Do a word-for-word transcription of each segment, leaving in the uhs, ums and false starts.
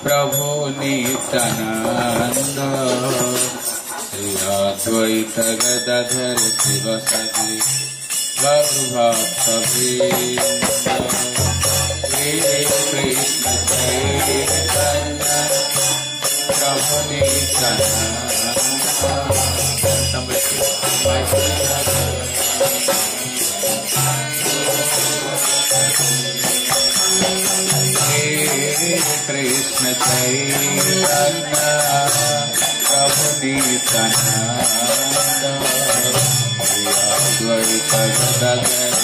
प्रभु नित्यानंद श्री अद्वैत गदाधर शिवसदि गौरभक्तवृंद हे कृष्ण चैतन्य प्रभु नित्यानंद कृष्ण चैतन्य प्रभु नित्यानंद अद्वैत गदाधर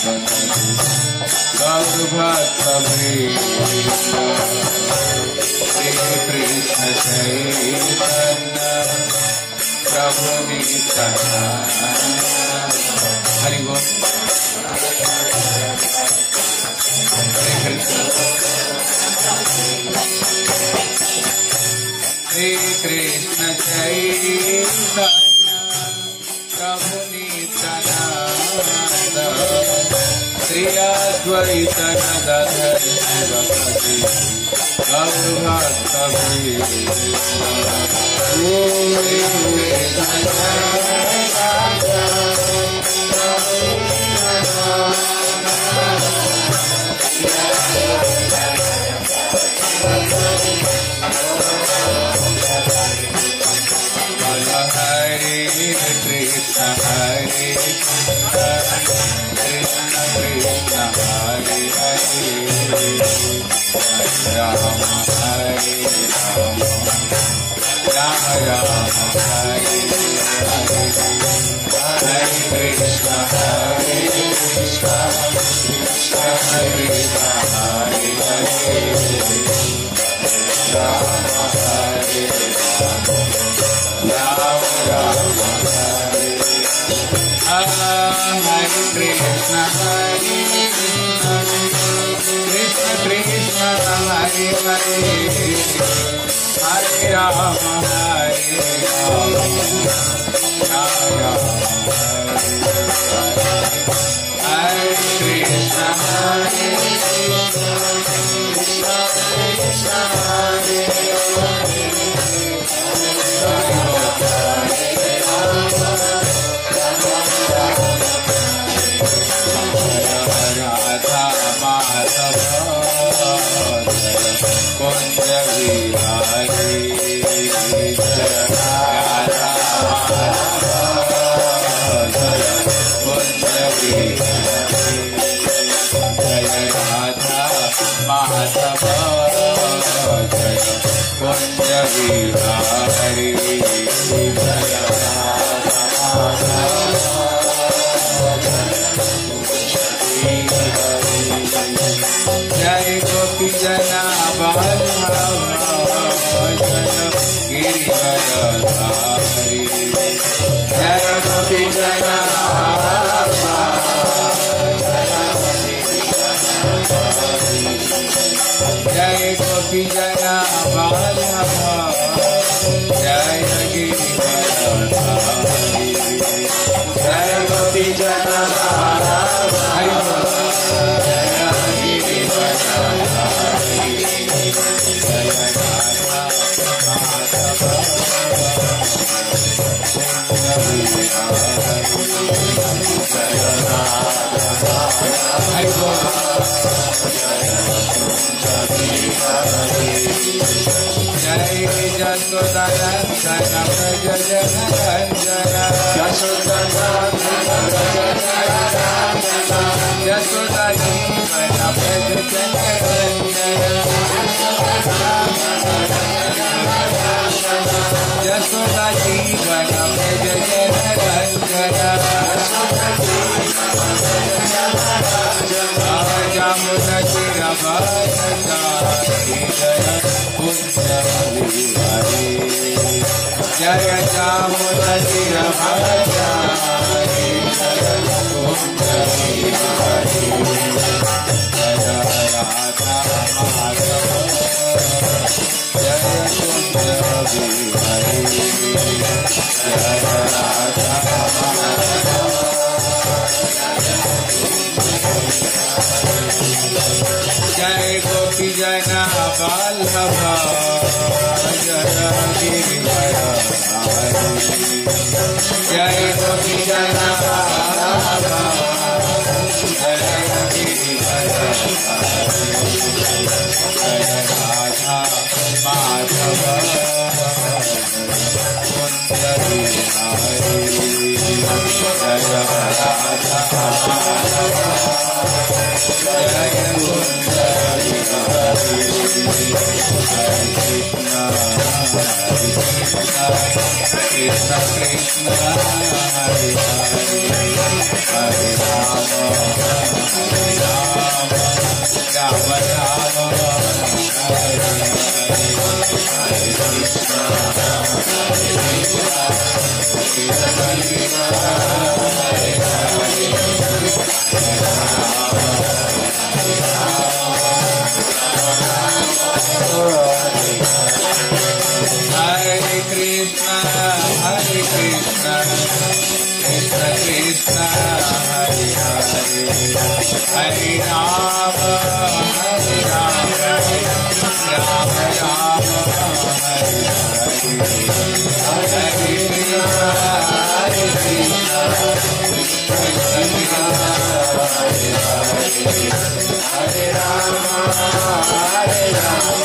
गौरभक्तवृंद श्री कृष्ण चैतन्य प्रभु नित्यानंद हरि बोल हरे कृष्ण चैतन्य प्रभु नित्यानंद श्री अद्वैत गदाधर शिवसदि हरे कृष्ण हरे कृष्ण कृष्ण हरे हरे राम हरे राम राम राम हरे हरे हरे कृष्ण हरे कृष्ण कृष्ण कृष्ण हरे हरे राम हरे राम राम राम हरे हरे कृष्ण हरे कृष्ण कृष्ण हरे हरे हरे राम हरे राम राम राम हरे कृष्ण हरे कृष्ण कृष्ण हरे राधा माधव कुंज विहारी राधा कुंज विहारी जय राधा माधव जय कुंज विहारी जय जय गोपी जना बल्लभ गिरिवर धारी जय गोपी जना जय गोपी जना बल्लभ जय गिरिवर धारी जय गोपी जना जय जसोदानंदन व्रज जनरंजन यशोदा जीवन व्रज जनरंजन यशोदा जीवन व्रज जनरंजन जामुन जय जामुन राधा माधव जय कुंज विहारी जय राधा जय गोपी जना Vallabha Jaya Girivara Jaya Gopi Jana Vallabha Jaya Girivara Jaya Radha Madhava Kundari Hari Jaya Radha Madhava Jaya Kundari Hari Krishna Krishna Hari Hari Hari Rama Hari Rama Rama Rama Hari Hari Hari Krishna Hari Krishna Krishna Krishna Hari Hari Hari Rama Hari Rama Hare Krishna, Hare Krishna, Krishna Krishna, Hare Hare, Hare Rama, Hare Rama, Rama Rama, Hare Hare, Hare Krishna, Hare Krishna, Krishna Krishna, Hare Hare, Hare Rama, Hare Rama.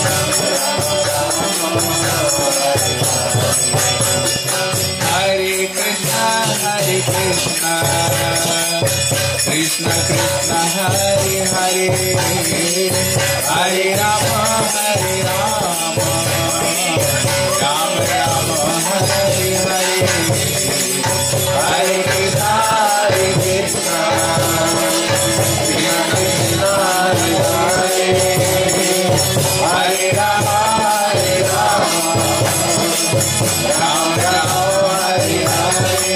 Hare Krishna, Hare Krishna, Krishna Krishna, Hare Hare, Hare Rama, Hare Rama, Rama Rama, Hare Hare, Hare Krishna, Hare Krishna, Krishna Krishna, Hare Hare, Hare Rama, Hare Rama, Rama Rama, Hare Hare,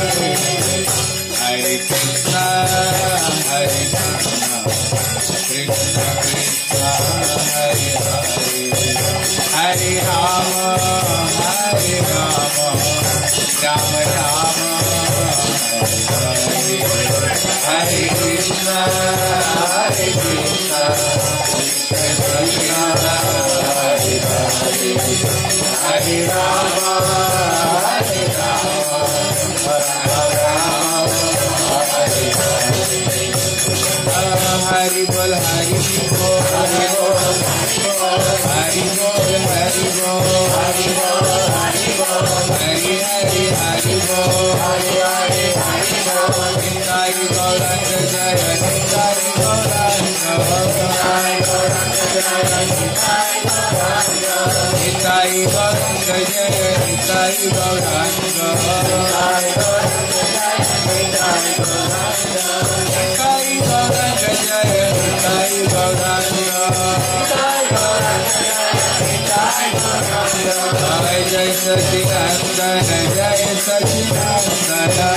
Hare Krishna, Hare Krishna, Krishna Krishna, Hare Hare, Hare Rama, Hare Rama, Rama Rama, Hare Hare, Hare Krishna, Hare Krishna, Krishna Krishna, Hare Hare, Hare Rama, Hare Rama, Rama Rama, Hare Hare. Hari Bol, Hari Bol, Hari Bol, Hari Bol, Hari Bol, Hari Bol, Hari Bol, Hari Hari, Hari Bol, Hari Hari, Hari Bol, Nitai Gauranga Jaya, Nitai Gauranga, Nitai Gauranga Jaya, Nitai Gauranga, Nitai Gauranga Jaya, Nitai Gauranga, Nitai Gauranga Jaya, Nitai Gauranga, Nitai Gauranga Jaya, Nitai Gauranga, Nitai Gauranga Jaya, Nitai Gauranga, Jai Jai Sachidananda, Jai Sachidananda,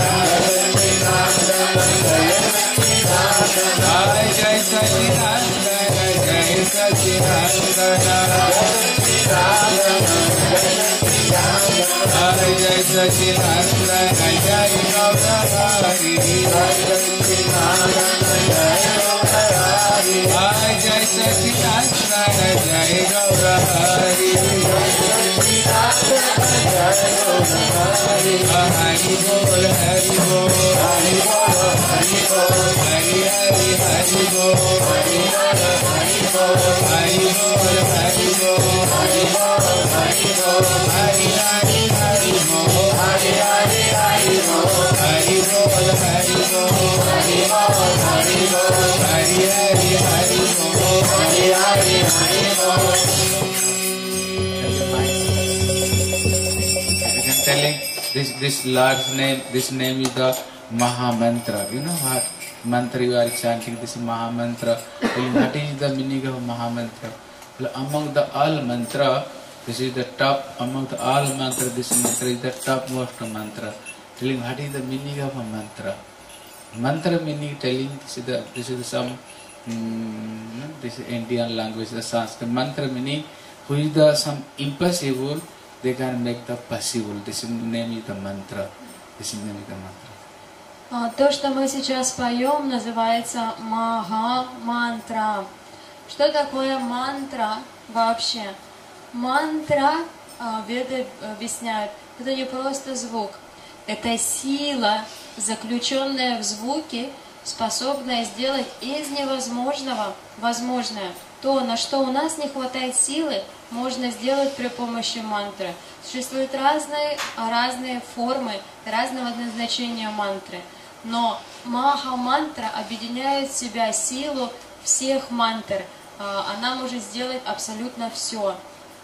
Jai Jai Sachidananda, Jai Sachidananda, Jai Jai Sachidananda, Jai Gaurahari, Jai Jai Sachidananda, Jai Gaurahari, Hari Bol, Hari Bol, Hari Bol, Hari Bol, Hari Hari, Hari Bol, Hari Bol, Hari Bol, Hari Bol, Hari Bol, Hari Bol, Hari Bol, Hari Hari, Hari Bol, Hari Hari, Hari Bol, Hari Bol, Hari Bol, Hari Bol, Hari Bol, Hari Hari, Hari Bol, Hari Hari, Hari Bol. Telling this this Lord's name, this name is the Maha Mantra. You know what mantra you are chanting? This is Maha Mantra. What is the meaning of Maha Mantra? Among the all mantra, this is the top. Among the all mantra, this mantra is the topmost mantra. Telling what is the meaning of a mantra? Mantra meaning telling this is the this is some um, this is Indian language, the Sanskrit. Mantra meaning who is the some impossible. They can make the possible. This name is the mantra. This name is the mantra. То, что мы сейчас поем, называется Маха Мантра, Что такое мантра вообще? Мантра, веды объясняют, это не просто звук. Это сила, заключенная в звуке, способная сделать из невозможного возможное. То, на что у нас не хватает силы, можно сделать при помощи мантры. Существуют разные, разные формы, разного назначения мантры. Но маха-мантра объединяет в себя силу всех мантр. Она может сделать абсолютно все.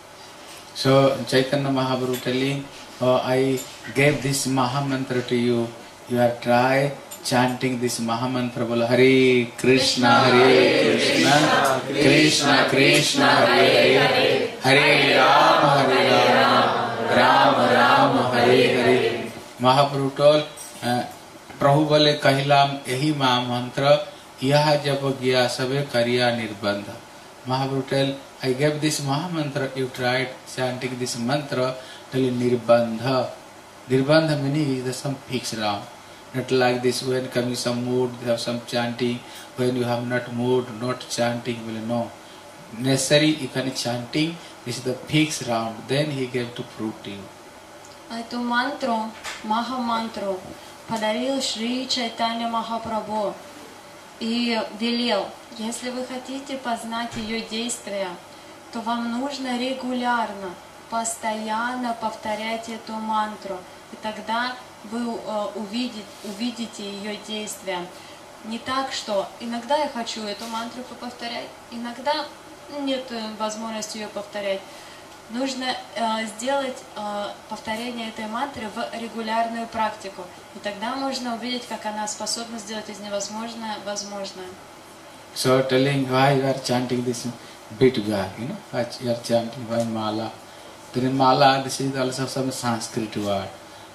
So Chaitanya Mahaprabhu telling, oh, I gave this Mahamantra to you. You are try chanting this Mahamantra. Bola Hare Krishna, Hare Krishna, Krishna Krishna, Hare Hare, Hare Rama, Hare Rama, Rama Rama, Hare Hare. Mahaprabhu told, uh, Prabhu bole kahilam yahi Mahamantra, yaha jab gya sabe kariya nirbandha. Mahaprabhu tell, I gave this Mahamantra, you tried chanting this mantra, till nirbandha. Nirbandha meaning is some fixed round. Not like this when coming some mood, they have some chanting. When you have not mood, not chanting, will no. Necessary, you can chanting, this is the fixed round. Then he gave to prove to you. Эту мантру, Маха-мантру, подарил Шри Чайтанья Махапрабху и велел, если вы хотите познать ее действия, то вам нужно регулярно, постоянно повторять эту мантру, и тогда вы увидите, увидите ее действия. Не так, что иногда я хочу эту мантру повторять, иногда нет возможности ее повторять. Нужно э, сделать э, повторение этой мантры в регулярную практику. И тогда можно увидеть, как она способна сделать из невозможное возможное. So telling why you are chanting this Bitga, you know, why you are chanting why Mala. Then Mala, this is also some Sanskrit word.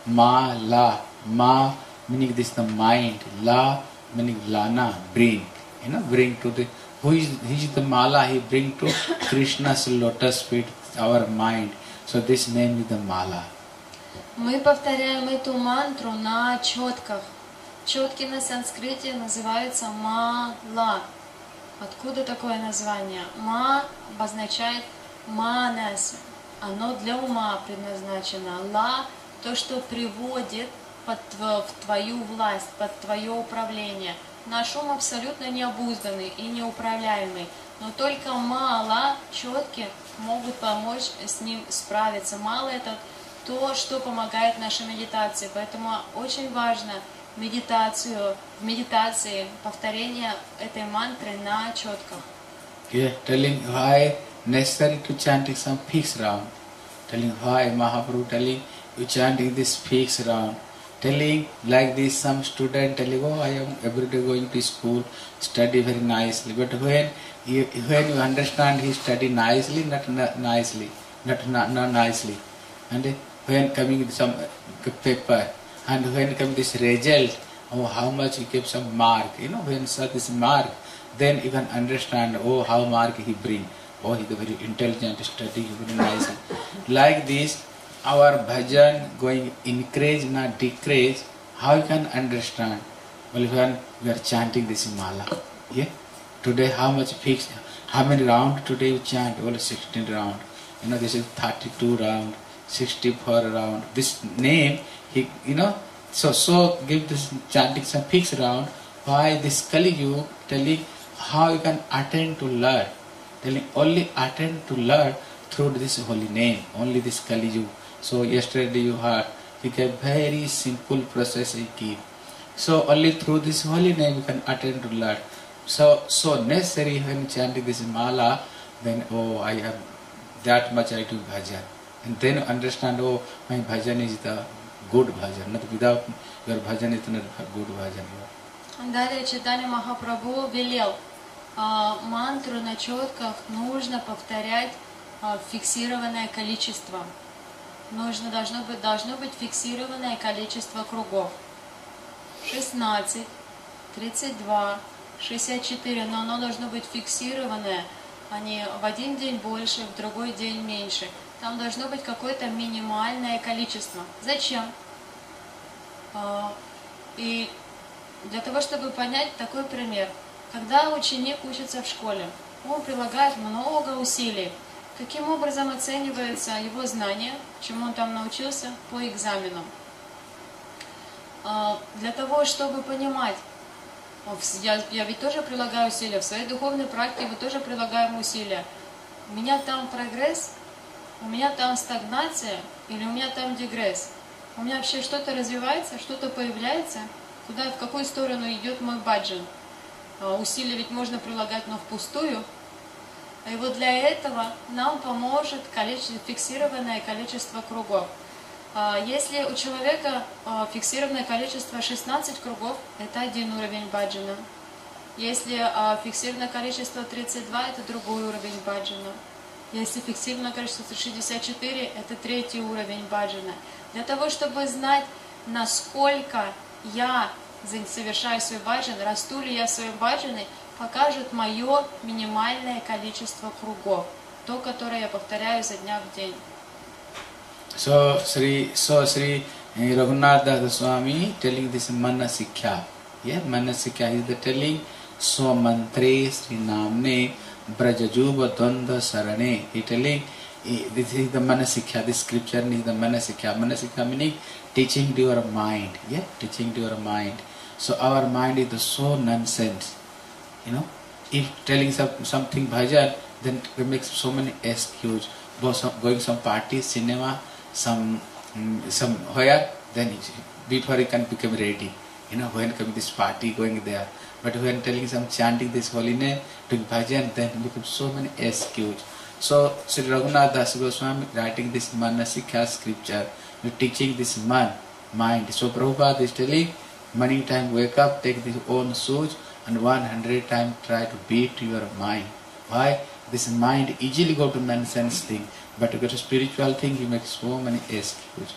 Ma-la, Ma meaning this the mind, La meaning Lana, bring, you know, bring to the, who is, he is the Mala, he bring to Krishna's lotus feet, our mind. So this name is the Mala. Мы повторяем эту мантру на четках. Четки на санскрите называются Мала. Откуда такое название? Ма обозначает манас. Оно для ума предназначено. Ла — то, что приводит под в твою власть, под твое управление. Наш ум абсолютно необузданный и неуправляемый. Но только мало, четки могут помочь с ним справиться. Мало — это то, что помогает нашей медитации. Поэтому очень важно медитацию, в медитации повторение этой мантры на четках. Yeah, telling why necessary to chanting some fixed round. Telling why Mahaprabhu telling you chanting this fixed round. Telling like this some student telling, oh, I am every day going to school, study very nicely. But when you, when you understand he study nicely, not, not nicely, not, not not nicely, and when coming some paper, and when come this result, oh, how much he gave some mark, you know, when such this mark, then you can understand, oh, how mark he bring, oh, he is very intelligent, study very nicely. Like this, our bhajan going increase, not decrease, how you can understand? Well, when we are chanting this mala, yeah, today how much fixed, how many round today you chant? Well, sixteen round, you know, this is thirty-two round, sixty-four round, this name, he, you know, so so give this chanting some fixed round. Why this Kali Yuga telling how you can attain to Lord, telling only attain to Lord through this holy name, only this Kali Yuga. So yesterday you heard, he gave very simple process he gave. So only through this holy name you can attain to Lord. So so necessary when chanting this mala, then oh, I have that much I do bhajan, and then understand, oh, my bhajan is the good bhajan, not without your bhajan is not good bhajan. Далее Чайтанья Махапрабху велел, а, мантру на четках нужно повторять а, фиксированное количество. Нужно, должно быть, должно быть фиксированное количество кругов. шестнадцать, тридцать два, шестьдесят четыре, но оно должно быть фиксированное, а не в один день больше, в другой день меньше. Там должно быть какое-то минимальное количество. Зачем? И для того, чтобы понять такой пример. Когда ученик учится в школе, он прилагает много усилий. Каким образом оценивается его знание, чему он там научился по экзаменам? Для того, чтобы понимать, я, я ведь тоже прилагаю усилия, в своей духовной практике мы тоже прилагаем усилия. У меня там прогресс, у меня там стагнация или у меня там дегресс? У меня вообще что-то развивается, что-то появляется? Куда, в какую сторону идет мой баджан? Усилия ведь можно прилагать, но впустую. И вот для этого нам поможет количество, фиксированное количество кругов. Если у человека фиксированное количество шестнадцать кругов, это один уровень баджана. Если фиксированное количество тридцать два, это другой уровень баджана. Если фиксированное количество шестьдесят четыре, это третий уровень баджана. Для того, чтобы знать, насколько я совершаю свой баджан, расту ли я в своем баджане, покажет мое минимальное количество кругов, то, которое я повторяю изо дня в день. So Sri so Sri Raghunath Das Swami telling this Manasikya. Yeah, Manasikya is the telling so mantre Sri Namne Brajajuba Dvanda Sarane. He telling this is the Manasikya. This scripture is the Manasikya. Manasikya meaning teaching to your mind. Yeah, teaching to your mind. So our mind is so nonsense. You know, if telling some, something bhajan, then we make so many excuses. Going some party, cinema, some um, somewhere, then it, before he can become ready. You know, when coming this party, going there. But when telling some chanting this holy name, doing bhajan, then become so many excuses. So Sri Raghunath Das Goswami writing this Manasikya scripture, teaching this man, mind. So Prabhupada is telling, morning time wake up, take this own shoes, and one hundred times try to beat your mind. Why? This mind easily go to nonsense thing, but to get a spiritual thing, you make so many excuses.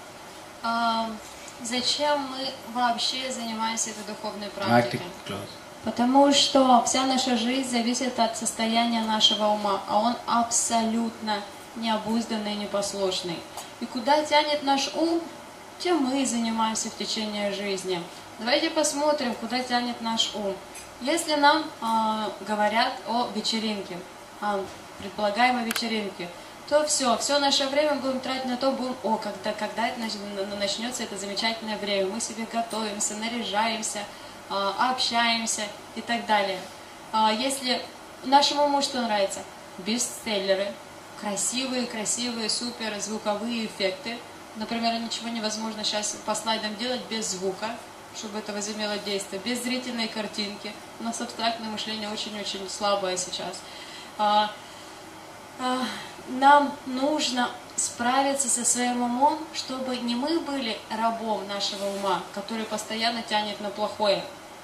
Um, зачем мы вообще занимаемся этой духовной практикой? Close. Потому что вся наша жизнь зависит от состояния нашего ума, а он абсолютно необузданный и непослушный. И куда тянет наш ум, тем мы и занимаемся в течение жизни. Давайте посмотрим, куда тянет наш ум. Если нам э, говорят о вечеринке, о предполагаемой вечеринке, то все, все наше время будем тратить на то, будем, о, когда, когда это начнется это замечательное время, мы себе готовимся, наряжаемся, э, общаемся и так далее. Э, если нашему уму что нравится? Бестселлеры, красивые, красивые, супер звуковые эффекты. Например, ничего невозможно сейчас по слайдам делать без звука, чтобы это возымело действие, без зрительной картинки. У нас абстрактное мышление очень-очень слабое сейчас. А, а, нам нужно справиться со своим умом, чтобы не мы были рабом нашего ума, который постоянно тянет на плохое.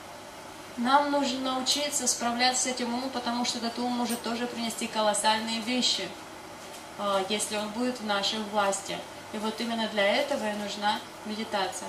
Нам нужно научиться справляться с этим умом, потому что этот ум может тоже принести колоссальные вещи, а, если он будет в нашей власти. И вот именно для этого и нужна медитация.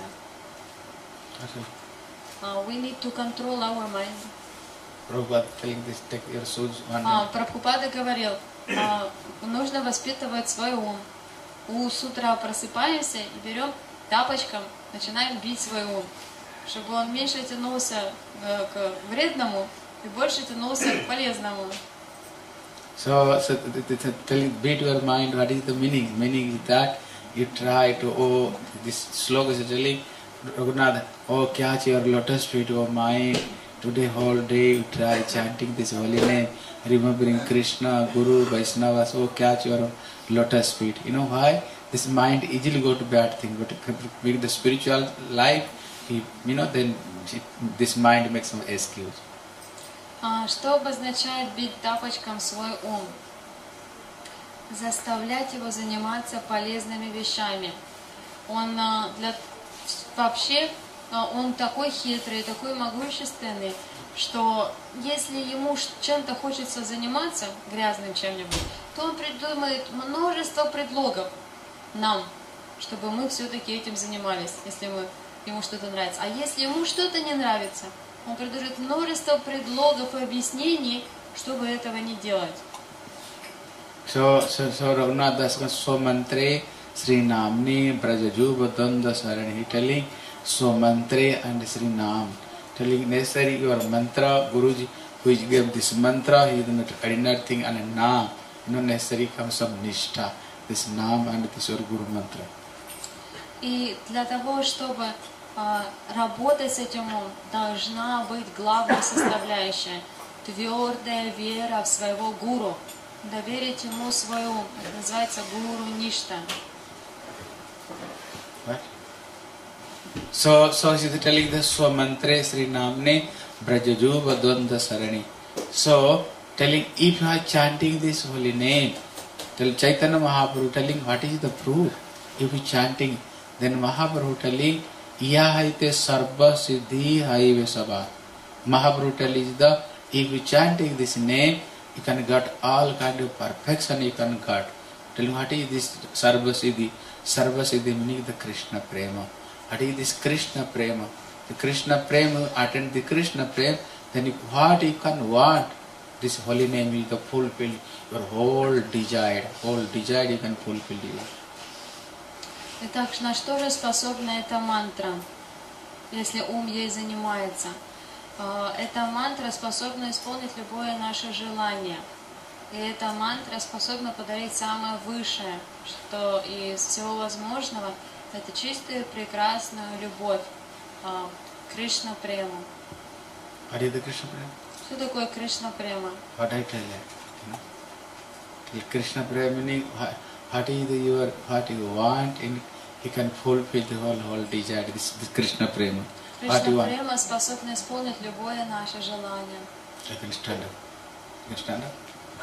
Uh, we need to control our mind. Prabhupada telling this, take your shoes one uh, Прабхупада говорил, uh, нужно воспитывать свой ум. У с утра просыпаемся и берем тапочком, начинаем бить свой ум, чтобы он меньше тянулся uh, к вредному и больше тянулся к полезному. So, so telling, beat your mind, what is the meaning? Meaning is that you try to, oh, this sloka is telling, Raghunath, oh, catch your lotus feet, oh mind, today whole day you try chanting this holy name, remembering Krishna, Guru, Vaishnava, so catch your lotus feet. You know why? This mind easily go to bad thing, but with the spiritual life, he, you know, then this mind makes some excuse. Что обозначает бить тапочком свой ум? Заставлять его заниматься полезными вещами. Он для Вообще, он такой хитрый, такой могущественный, что если ему чем-то хочется заниматься, грязным чем-нибудь, то он придумает множество предлогов нам, чтобы мы все-таки этим занимались, если мы, ему что-то нравится. А если ему что-то не нравится, он придумает множество предлогов и объяснений, чтобы этого не делать. So, so, so Raghunath Das so mantre Sri Namni Brajajuba Dvanda Sarani. He telling so mantre and Sri Nam. Telling necessary your mantra, Guruji, which gave this mantra, he did not ordinary thing and a naam. Not necessarily comes some nishtha. This naam and this your Guru mantra. И для того, чтобы а, работать с этим умом, должна быть главная составляющая – твердая вера в своего гуру. Доверить ему свой ум. Это называется гуру ништа. Right? So, so she is telling the Swamantre Sri Namne Brajajuva Dvanda Sarani. So, telling if you are chanting this holy name, tell Chaitanya Mahaprabhu telling what is the proof. If you are chanting, then Mahaprabhu telling Yahaite Sarva Siddhi Haive Sabha. Mahaprabhu telling the if you are chanting this name, you can get all kind of perfection you can get. Telling what is this Sarva Siddhi? Sarva Siddhi meaning the Krishna Prema. What is this Krishna Prema? The Krishna Prema, attend the Krishna Prema, then you, what you can want, this holy name will fulfill your whole desire. Whole desire you can fulfill you. Итак, на что же способна эта мантра, если ум ей занимается? Эта мантра способна исполнить любое наше желание. И эта мантра способна подарить самое высшее, что из всего возможного – это чистую, прекрасную любовь, Кришна Према. What is the Krishna Prema? Что такое Кришна Према? What I tell you, you know? Krishna Prema meaning what is the your what you want, and he can fulfill the whole whole desire. This, this Krishna Prema. Кришна Према способна исполнить любое наше желание. I can stand up. You can stand up.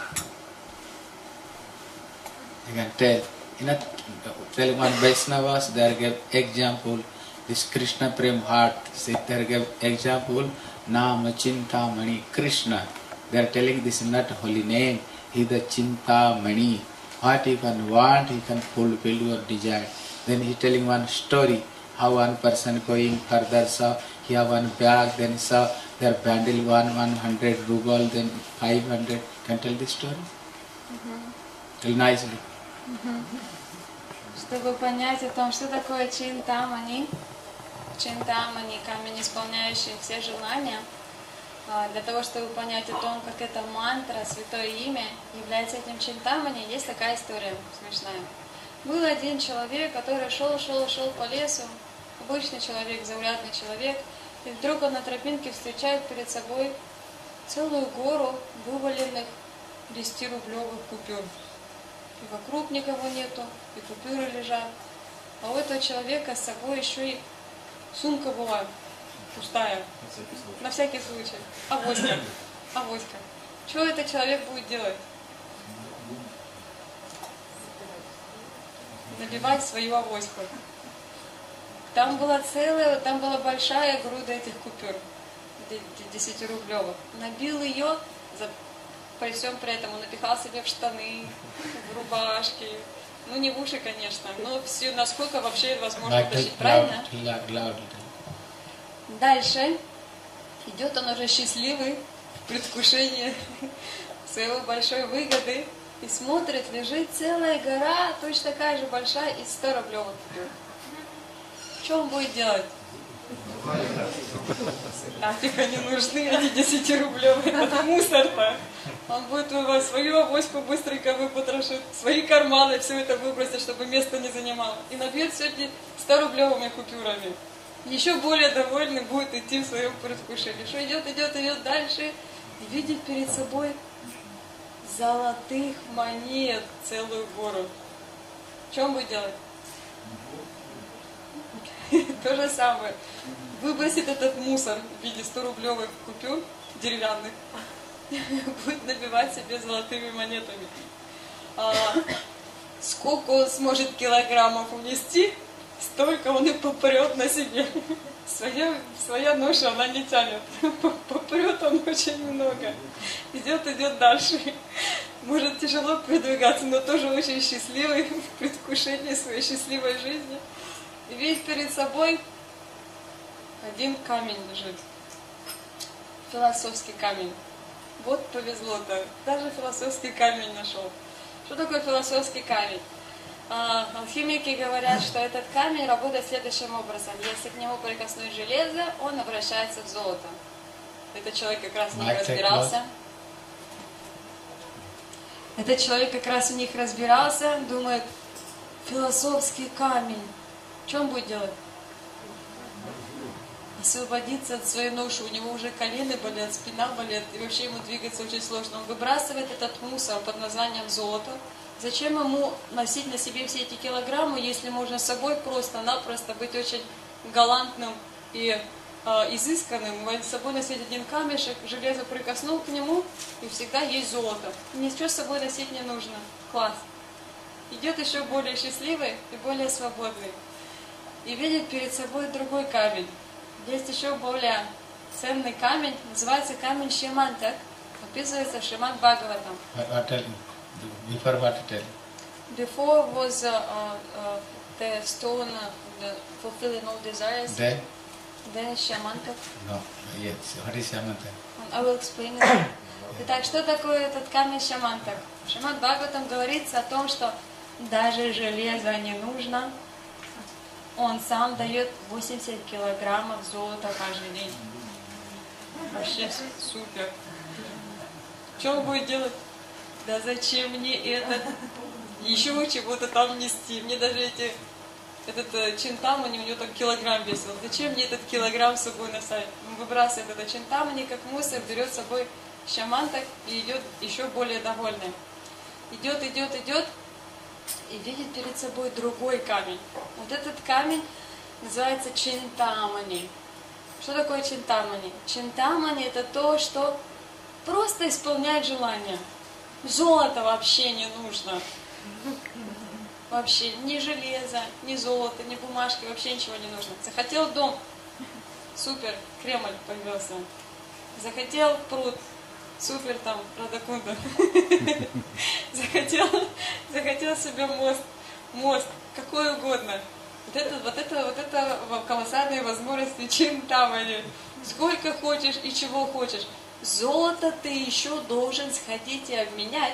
You can tell. You know, tell one Vaishnavas, they give example. This Krishna Prem heart, they give example. Nama Chinta Mani Krishna. They are telling this is not holy name. He is the Chinta Mani. What you can want, he can fulfill your desire. Then he is telling one story. How one person going further saw, he have one bag, then saw their bundle one one hundred ruble, then five hundred. Can tell this story? Mm-hmm. Tell nicely. Mm-hmm. Чтобы понять о том, что такое Чинтамани, Чинтамани, камень, исполняющий все желания, для того, чтобы понять о том, как эта мантра, святое имя, является этим Чинтамани, есть такая история смешная. Был один человек, который шел, шел, шел по лесу, обычный человек, заурядный человек, и вдруг он на тропинке встречает перед собой целую гору вываленных десятирублевых купюр. И вокруг никого нету, и купюры лежат. А у этого человека с собой еще и сумка была пустая. На всякий случай. Авоська. Авоська. Что этот человек будет делать? Набивать свою авоську. Там была целая, там была большая груда этих купюр, десятирублевых. Набил ее, при всем при этом он напихал себе в штаны, в рубашки. Ну не в уши, конечно, но все, насколько вообще возможно тащить, правильно? Дальше идет он уже счастливый, в предвкушении своей большой выгоды. И смотрит, лежит целая гора, точно такая же большая, из ста рублевых купюр. Что он будет делать? Нафиг они нужны, эти десятирублевые, это мусор-то. Он будет свою авоську быстренько выпотрошит, свои карманы, все это выбросит, чтобы место не занимало. И набьет сегодня сто-рублевыми купюрами. Еще более довольный будет идти в своем предвкушении. Что идет, идет, идет дальше и видит перед собой золотых монет целую гору. Что он будет делать? То же самое. Выбросит этот мусор в виде сто-рублевых купюр деревянных. Будет набивать себе золотыми монетами. А сколько он сможет килограммов унести, столько он и попрет на себе. Своя, своя ноша она не тянет. Попрет он очень много. Идет, идет дальше. Может тяжело передвигаться, но тоже очень счастливый, в предвкушении своей счастливой жизни. И весь перед собой один камень лежит. Философский камень. Вот повезло-то. Даже философский камень нашел. Что такое философский камень? А, алхимики говорят, что этот камень работает следующим образом. Если к нему прикоснуть железо, он обращается в золото. Этот человек как раз в них Mic check, разбирался. Этот человек как раз в них разбирался, думает, философский камень. Что он будет делать? Освободиться от своей ноши. У него уже колено болят, спина болит, и вообще ему двигаться очень сложно. Он выбрасывает этот мусор под названием золото. Зачем ему носить на себе все эти килограммы, если можно с собой просто-напросто быть очень галантным и э, изысканным, с собой носить один камешек, железо прикоснул к нему, и всегда есть золото. Ничего с собой носить не нужно. Класс. Идет еще более счастливый и более свободный. И видит перед собой другой камень. Есть еще более ценный камень, называется камень Шимантак, описывается в Шримад Бхагаватам. Before what to tell? Before was uh, uh, the stone uh, the fulfilling all desires. Then? Then Шимантак. No, yes. What is Shamantak? I will explain it. Итак, что такое этот камень Шимантак? В Шримад Бхагаватам говорится о том, что даже железо не нужно. Он сам дает восемьдесят килограммов золота каждый день. Вообще супер. Что он будет делать? Да зачем мне это? Еще чего-то там нести. Мне даже эти, этот э, чинтамани, у него там килограмм весил. Зачем мне этот килограмм с собой носить? Он выбрасывает этот чинтамани как мусор, берет с собой шамантак и идет еще более довольный. Идет, идет, идет. И видит перед собой другой камень. Вот этот камень называется чинтамани. Что такое чинтамани? Чинтамани это то, что просто исполняет желание. Золото вообще не нужно. Вообще ни железа, ни золота, ни бумажки, вообще ничего не нужно. Захотел дом, супер, Кремль появился. Захотел пруд, супер там, Радакунда. Захотел, захотел себе мост, мост, какой угодно. Вот это, вот это, вот это колоссальные возможности чинтамани. Сколько хочешь и чего хочешь. Золото ты еще должен сходить и обменять.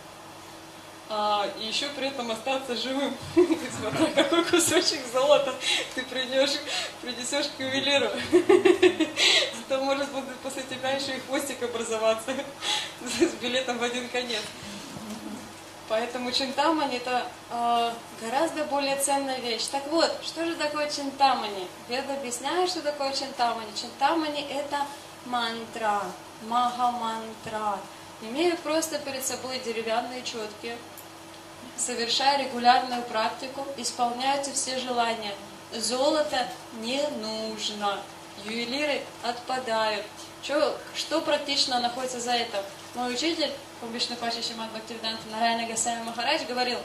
А, и еще при этом остаться живым. Смотря какой кусочек золота ты принесешь, принесешь к ювелиру. То может будет после тебя еще и хвостик образоваться с билетом в один конец. Поэтому чинтамани это э, гораздо более ценная вещь. Так вот, что же такое чинтамани? Веда объясняет, что такое чинтамани. Чинтамани это мантра, маха-мантра. Имеют просто перед собой деревянные четки, совершая регулярную практику, исполняются все желания. Золото не нужно. Ювелиры отпадают. Что, что практично находится за это? Мой учитель, Вишну Пача Шримад Бхактивиданта Нараяна Госвами Махарадж, говорил: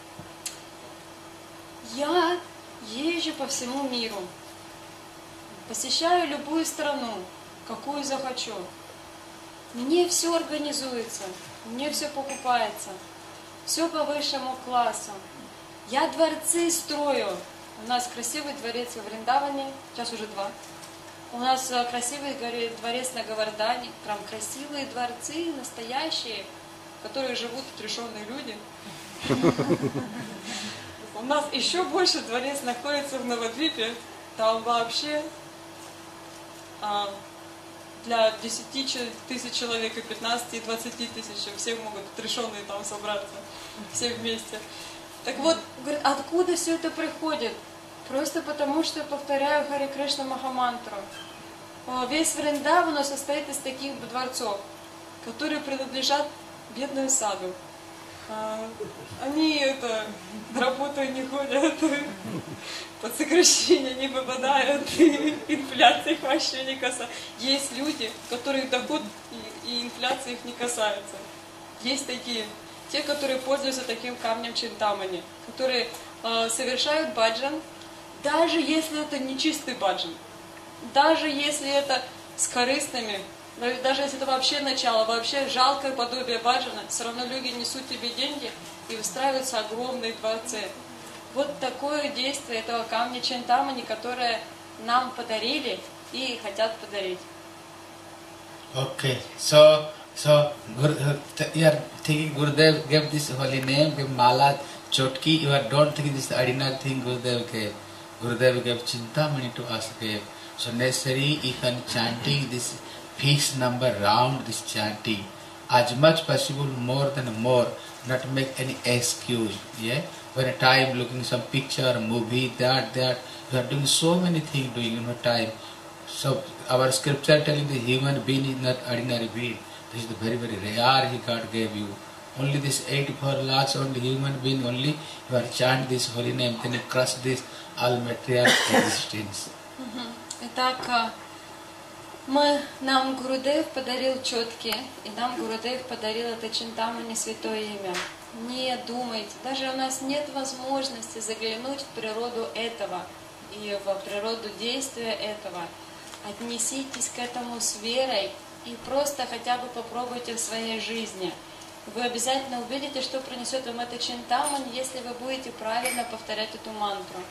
я езжу по всему миру, посещаю любую страну, какую захочу. Мне все организуется, мне все покупается, все по высшему классу. Я дворцы строю. У нас красивый дворец в Вриндаване, сейчас уже два. У нас красивый дворец на Говардане, прям красивые дворцы, настоящие, в которых живут отрешенные люди. У нас еще больше дворец находится в Навадвипе, там вообще для десяти тысяч человек и пятнадцати и двадцати тысяч, все могут отрешенные там собраться, все вместе. Так вот, говорит, откуда все это приходит? Просто потому, что я повторяю Харе Кришна Махамантру. Весь Вриндаван состоит из таких дворцов, которые принадлежат бедному саду. Они это, на работу не ходят, под сокращение не попадают, инфляция их вообще не касается. Есть люди, которых доход и, и инфляция их не касается. Есть такие, те, которые пользуются таким камнем чинтамани, которые э, совершают баджан, даже если это не чистый баджан, даже если это с корыстными, даже если это вообще начало, вообще жалкое подобие баджана, все равно люди несут тебе деньги и устраиваются огромные дворцы. Вот такое действие этого камня чинтамани, которое нам подарили и хотят подарить. Okay, so so Guru, you are thinking Gurudev gave this holy name, gave Mala Chotki. You are don't think this ordinary thing Gurudev gave. Gurudev gave Chintamani to us gave. So necessary, if I'm chanting this peace number round this chanting. As much possible, more than more, not make any excuse. Yeah, when a time looking some picture, movie, that, that, you are doing so many things doing in a time. So our scripture telling the human being is not ordinary being. This is the very, very rare He God gave you. Only this eighty-four lakhs only human being only you are chant this holy name, then you crush this all material existence. Итак, мы, нам Гурудев подарил четки, и нам Гурудев подарил это Чинтамани святое имя. Не думайте, даже у нас нет возможности заглянуть в природу этого и в природу действия этого. Отнеситесь к этому с верой и просто хотя бы попробуйте в своей жизни. Вы обязательно увидите, что принесет вам это Чинтамани, если вы будете правильно повторять эту мантру.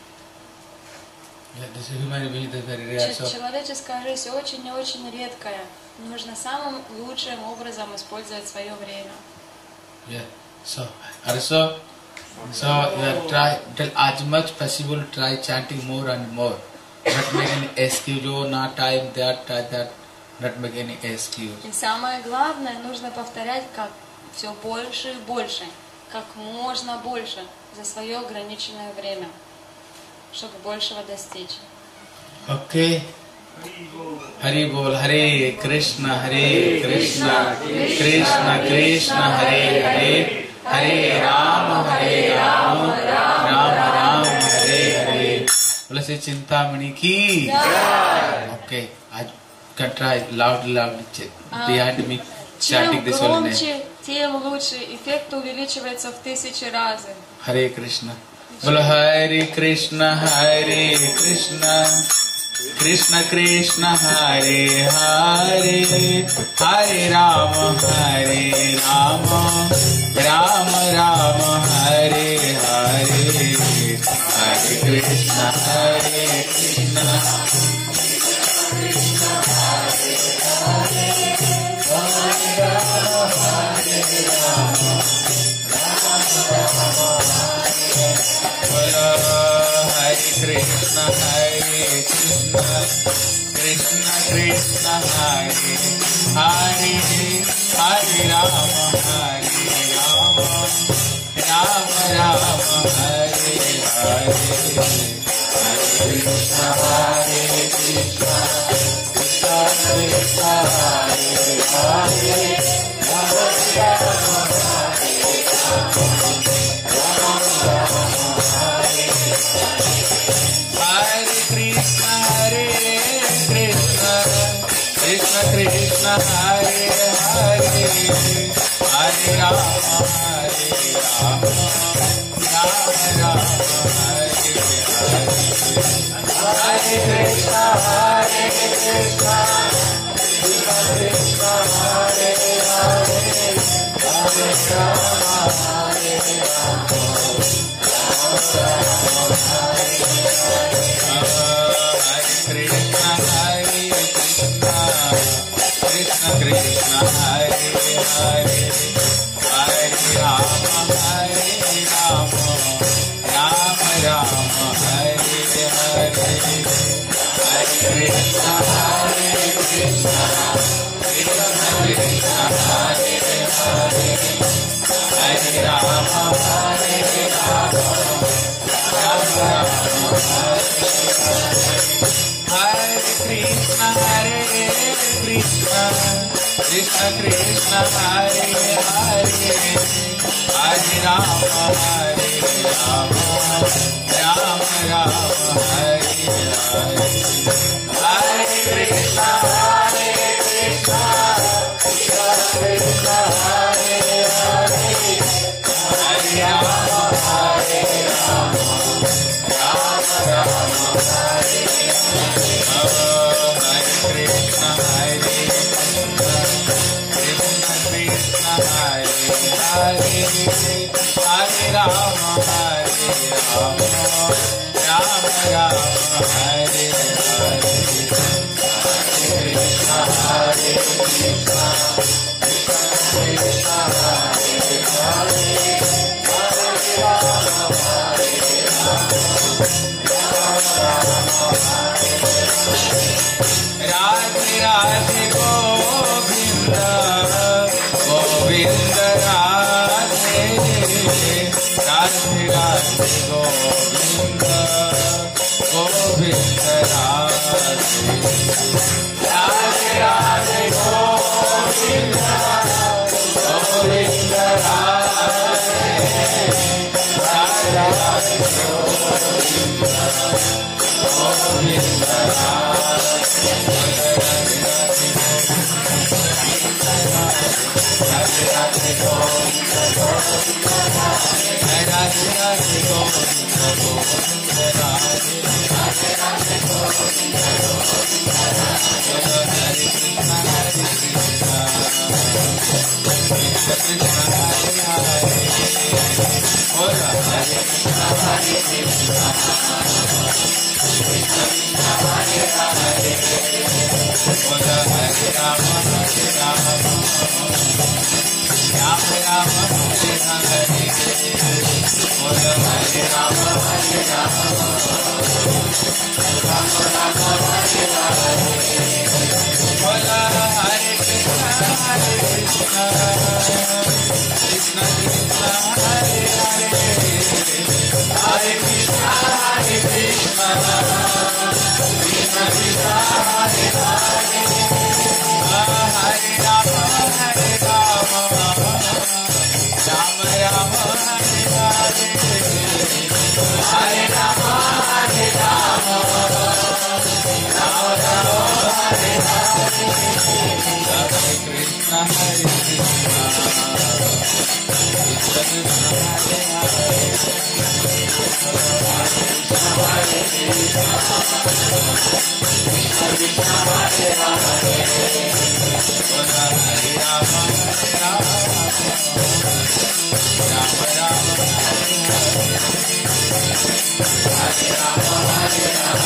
Человеческая жизнь очень и очень редкая. Нужно самым лучшим образом использовать свое время. Yeah. So, also, so you try till as much possible try chanting more and more. Not make any excuse. Oh, not time that, that, that. Not make any excuse. И самое главное, нужно повторять как все больше и больше, как можно больше за свое ограниченное время, чтобы большего достичь. Okay. Hari Bol, Hare Krishna, Hare Krishna, Krishna Krishna, Hare Hare, Hare Rama, Hare Rama, Rama Rama, Hare Hare. Let's say Chintamani ki. Okay, I can try loud, loud behind me chanting this holy name. Чем громче, тем лучше. Эффект увеличивается в тысячи раз. Hare Krishna. Bolo Hare Krishna, Hare Krishna, Krishna Krishna, Hare Hare, Hare Rama, Hare Rama, Rama Rama, Hare Hare, Hare Krishna, Hare Krishna, Krishna Hare Hare, Hare Rama, Hare Rama, Rama Rama, Hare Krishna, Hare Krishna, Krishna Krishna, Hare Hare, Hare Rama, Hare Rama, Rama Rama, Hare Hare, Hare Krishna, Hare Krishna, Krishna Krishna, Hare Hare, Hare Rama, Hare Rama, Rama Rama, Hare Krishna, Hare Krishna, Krishna Krishna, Hare Hare, Hare Rama, Hare Rama, Rama Rama, Hare Hare, Hare Krishna, Hare Krishna, Krishna Krishna, Hare Hare, Hare Rama, Hare Rama, Rama Rama, Hare Krishna, Hare Krishna, Krishna Krishna, Hare Hare, Hare Rama, Hare Rama, Rama Rama, Hare Hare, Hare Krishna, Hare Krishna, Krishna Krishna, Hare Hare, Hare Rama, Hare Rama, Rama Rama, Hare Hare Krishna, Hare Krishna, Krishna Krishna, Hare Hare, Hare Rama, Hare Rama, Rama Rama, Hare Hare, Hare Krishna, Hare Krishna, Krishna Krishna, Hare Hare, Hare Rama, Hare Rama, Rama Rama, Hare Hare, Hare Krishna, Hare Krishna, Krishna Krishna, Hare Hare, Hare Rama, Hare Rama, Rama Rama, Hare Hare, Hare Krishna, Hare Krishna, Krishna Krishna, Hare Hare, Hare Rama, Hare Rama, Rama Rama, Hare Hare, Radhe Radhe Go Radhe गोविंद गोविंद राधे राधे राधे गोविंद गोविंद राधे राधे राधे गोविंद गोविंद राधे राधे राधे गोविंद राधे राधे गोविंद गोविंद राधे राधे राधे गोविंद गोविंद राधे हरे कृष्ण हरे कृष्ण कृष्ण कृष्ण हरे हरे बोल हरे कृष्ण हरे कृष्ण कृष्ण कृष्ण हरे हरे बोल हरे राम हरे राम राम राम हरे हरे बोल हरे राम हरे राम राम राम हरे हरे बोल हरे कृष्ण हरे कृष्ण कृष्ण कृष्ण हरे हरे हरे कृष्ण हरे कृष्ण कृष्ण कृष्ण हरे हरे हरे राम हरे राम राम राम हरे हरे हरे राम हरे राम राम राम हरे हरे हरे कृष्ण हरे कृष्ण कृष्ण कृष्ण हरे हरे हरे कृष्ण कृष्ण हरे हरे बोल हरे राम हरे राम राम राम हरे हरे हरे राम हरे राम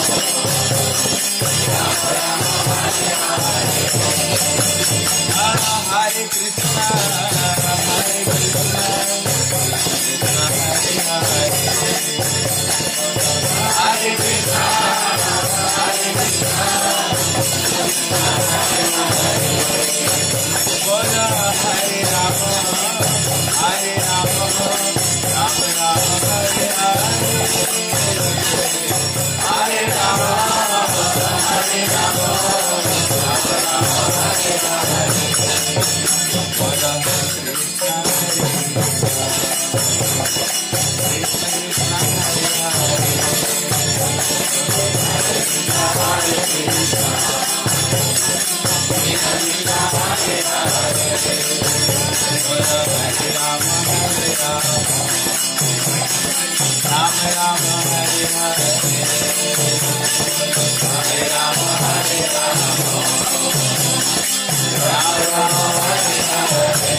राम राम हरे हरे हरे कृष्ण हरे कृष्ण कृष्ण हरे हरे हरे कृष्ण हरे कृष्ण बोल हरे राम हरे राम राम राम हरे हरे हरे राम हरे राम राम राम हरे हरे बोल कृष्ण हरे कृष्ण कृष्ण हरे हरे हरे कृष्ण हरे कृष्ण कृष्ण हरे हरे बोल हरे राम हरे राम राम राम हरे हरे हरे राम हरे राम राम राम हरे हरे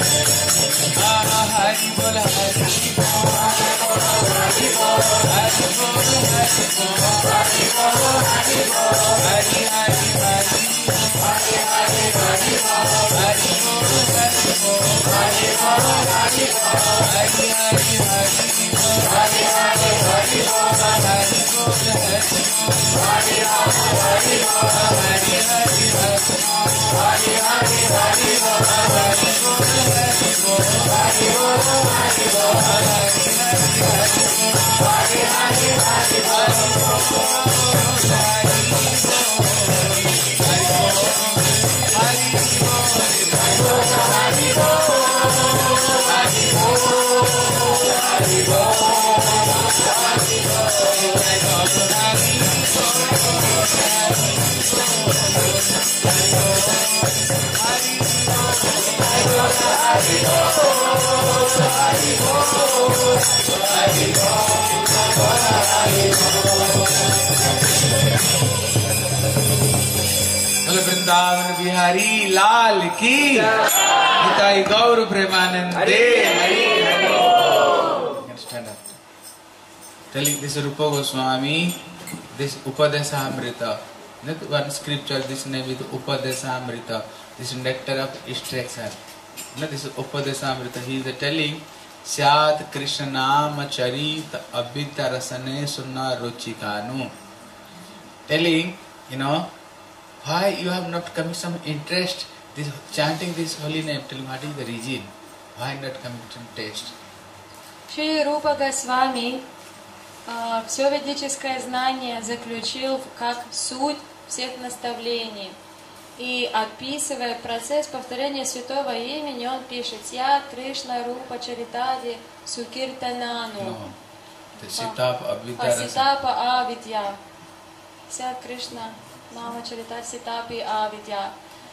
हरि बोल हरि बोल हरि बोल हरि बोल हरि बोल हरि बोल हरि बोल हरि बोल हरि हरि हरि हरि हरि हरि बोल हरि बोल हरि बोल हरि बोल हरि बोल हरि हरि हरि हरि हरि हरि बोल हरि बोल हरि बोल हरि राम हरि बोल हरि हरि हरि हरि हरि हरि बोल हरि बोल हरि बोल हरि बोल हरि बोल हरि हरि हरि हरि हरि हरि बोल वृंदावन बिहारी लाल की निताई गौर प्रेमानंदे stand up. Telling this Rupa Goswami, this Upadesamrita, not one scripture, this name is Upadesamrita, this nectar of extraction. Not this Upadesamrita, he is telling Syat Krishnam Charit Abhita Rasane Sunna Ruchikanu. Telling, you know, why you have not coming some interest this chanting this holy name, telling what is the reason, why not coming some taste. Шри Рупа Госвами все ведическое знание заключил как суть всех наставлений. И описывая процесс повторения святого имени, он пишет: «Я Кришна Рупа Чаритади Сукиртанану». Ситапа Авидья. Вся Кришна Нама Чарита Ситапи Авидья.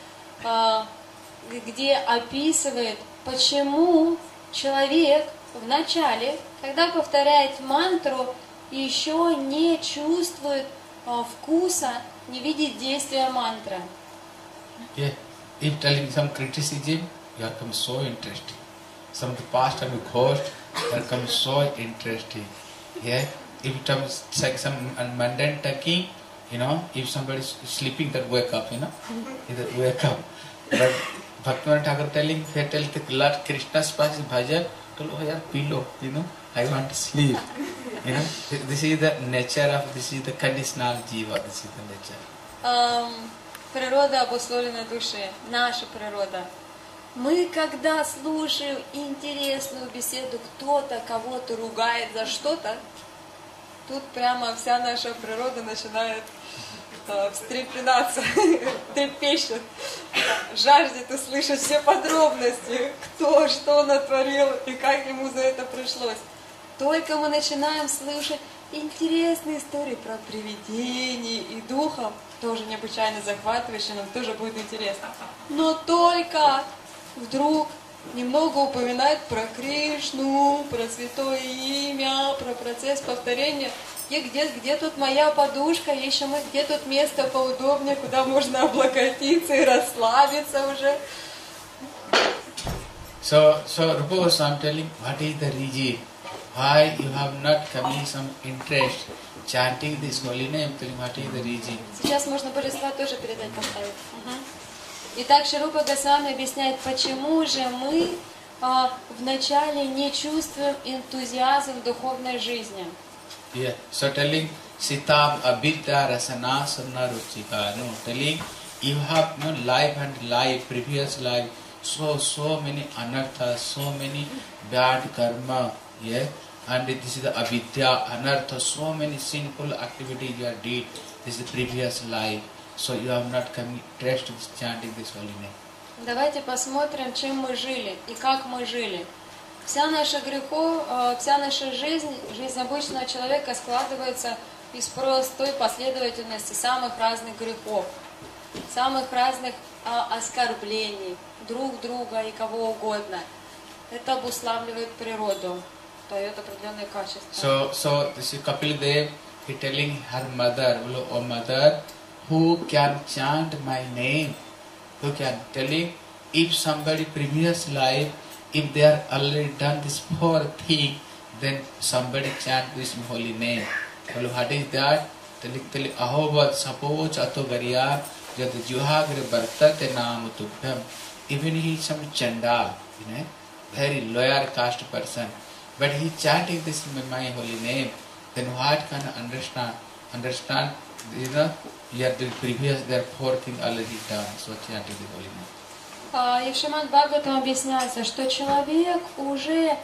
Где описывает, почему человек вначале, когда повторяет мантру, еще не чувствует вкуса, не видит действия мантры. Yeah, if telling some criticism, you are come so interesting. Some of the past time you caused, you are come so interesting. Yeah, if it comes like some mundane talking, you know, if somebody is sleeping, that wake up, you know, that wake up. But Bhaktivinoda Thakur telling, if you tell the Lord Krishna's past bhajan, tell, oh yeah, pillow, you know, I want to sleep. You know, this is the nature of, this is the conditional jiva, this is the nature. Um, Природа обусловлена души, наша природа. Мы, когда слушаем интересную беседу, кто-то кого-то ругает за что-то, тут прямо вся наша природа начинает э, встрепенаться, трепещет, жаждет услышать все подробности, кто что натворил и как ему за это пришлось. Только мы начинаем слышать интересные истории про привидений и духов, тоже необычайно захватывающе, нам тоже будет интересно. Но только вдруг немного упоминает про Кришну, про святое имя, про процесс повторения. И где, где тут моя подушка, ищем мы, где тут место поудобнее, куда можно облокотиться и расслабиться уже. So, so Rupa Goswami telling, what is the reason? Why you have not coming some interest chanting this holy name? Telling what is the reason? Сейчас можно божества тоже передать, поставить. Угу. Итак, Шри Рупа Госвами объясняет, почему же мы а, вначале не чувствуем энтузиазм в духовной жизни. Yeah. So telling Sitab Abhidya Rasana Sanna Ruchika. No, telling you have no life and life, previous life, so so many anarthas, so many bad karma. Yeah. And this is the avidya, anartha, so many sinful activities you have did. This is the previous life. So you have not come interest in chanting this holy name. Давайте посмотрим, чем мы жили и как мы жили. Вся наша грехов, вся наша жизнь, жизнь обычного человека складывается из простой последовательности самых разных грехов, самых разных оскорблений друг друга и кого угодно. Это обуславливает природу. Дает определенные качества. So, so this is Kapil Dev. He telling her mother, "Oh mother, who can chant my name? Who can telling if somebody previous life, if they are already done this poor thing, then somebody chant this holy name. Well, what is that? Telling telling ahovat sapoch atogariya jad juhagre bartate naam tubhyam. Even he is some chandal, you know, very lower caste person. But he chanting this my holy name, then what can I understand? Understand, you know, you are the previous, there are four things already done, so chanting the holy name. И в Шримад Бхагаватам объясняется, что человек уже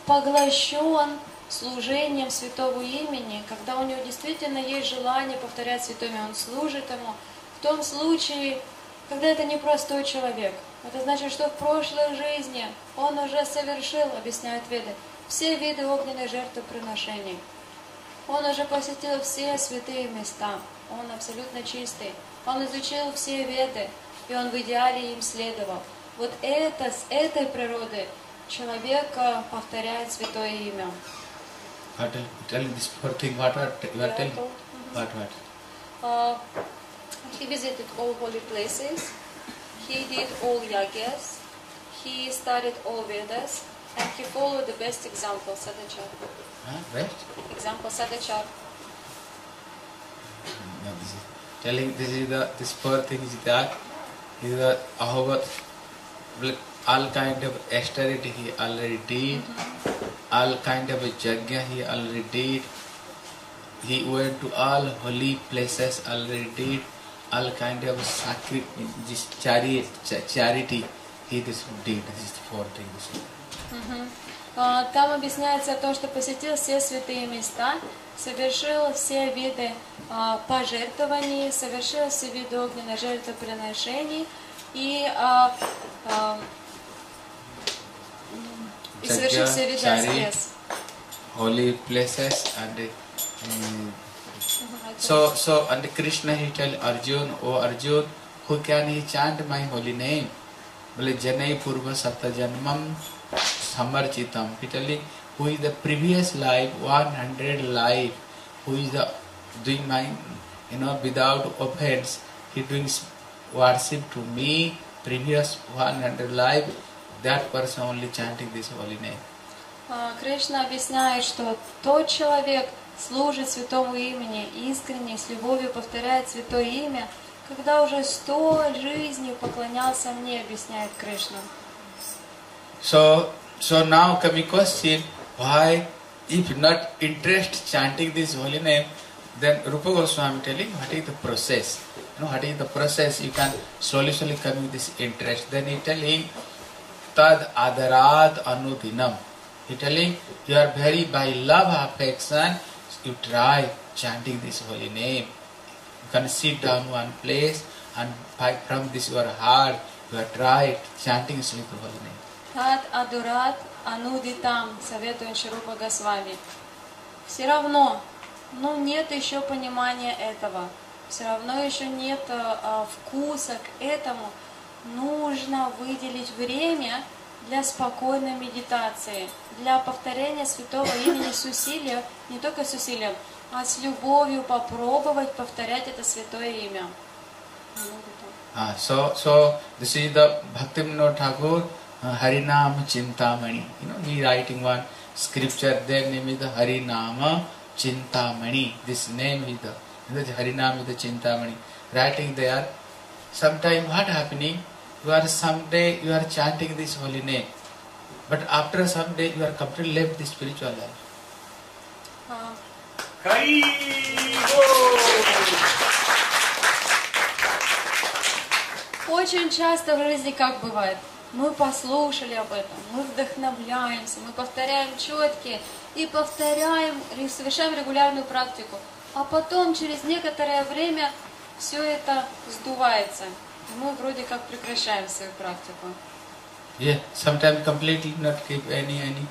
поглощен служением святого имени, когда у него действительно есть желание повторять святое имя, он служит ему. В том случае, когда это не простой человек, это значит, что в прошлой жизни он уже совершил, объясняют Веды, все виды огненных жертвоприношений. Он уже посетил все святые места. Он абсолютно чистый. Он изучил все Веды, и он в идеале им следовал. Вот это, с этой природы человек повторяет святое имя. What telling this poor thing? What are you are telling? What what? Uh, he visited all holy places. He did all yagyas. He studied all Vedas. And he followed the best example, Sadachar. Huh? Best? Example, Sadachar. No, this is telling this is the this poor thing is that is the ahovat, all kind of austerity he already did, mm-hmm. all kind of a yajna he already did. He went to all holy places already did, all kind of sacred charity, charity he this did. This is the fourth thing. Mm-hmm. А, Там объясняется о том, что посетил все святые места, совершил все виды а, пожертвований, совершил все виды огненных жертвоприношений и, а, а, и совершил все виды аскез. Holy places and um, so so and Krishna he tell Arjun, oh Arjun, who can he chant my holy name? Bole Janai Purva Sapta Janmam Samarchitam. He telling who is the previous life, one hundred life, who is the doing my, you know, without offense, he doing worship to me, previous one hundred life, that person only chanting this holy name. Кришна объясняет, что тот человек служит святому имени искренне, с любовью повторяет святое имя, когда уже сто жизней поклонялся мне, объясняет Кришна. So, so now coming question, why, if not interest chanting this holy name, then Rupa Goswami telling what is the process? You know, what is the process? You can slowly, slowly come with this interest. Then he telling, Tad Adarat Anudinam. He telling, you are very by love, affection, you try chanting this holy name. You can sit down one place and by, from this your heart, you are try chanting this holy name. Тад Адурат Анудитам, советует Шрупа Госвами. Все равно, ну нет еще понимания этого, все равно еще нет а, вкуса к этому. Нужно выделить время для спокойной медитации, для повторения святого имени с усилием, не только с усилием, а с любовью попробовать повторять это святое имя. Ah, so, so this is the Bhaktivinoda Thakur uh, Harinama Chintamani. You know, he writing one scripture. Their name is the Harinama Chintamani. This name is the, the Harinama is the Chintamani. Writing there. Sometime what happening? You are someday you are chanting this holy name, but after some day you are completely left the spiritual life. Uh, Очень часто в жизни как бывает, мы послушали об этом, мы вдохновляемся, мы повторяем четкие и повторяем, совершаем регулярную практику, а потом через некоторое время все это сдувается. Мы вроде как прекращаем свою практику. Yeah, sometimes completely not keep any any.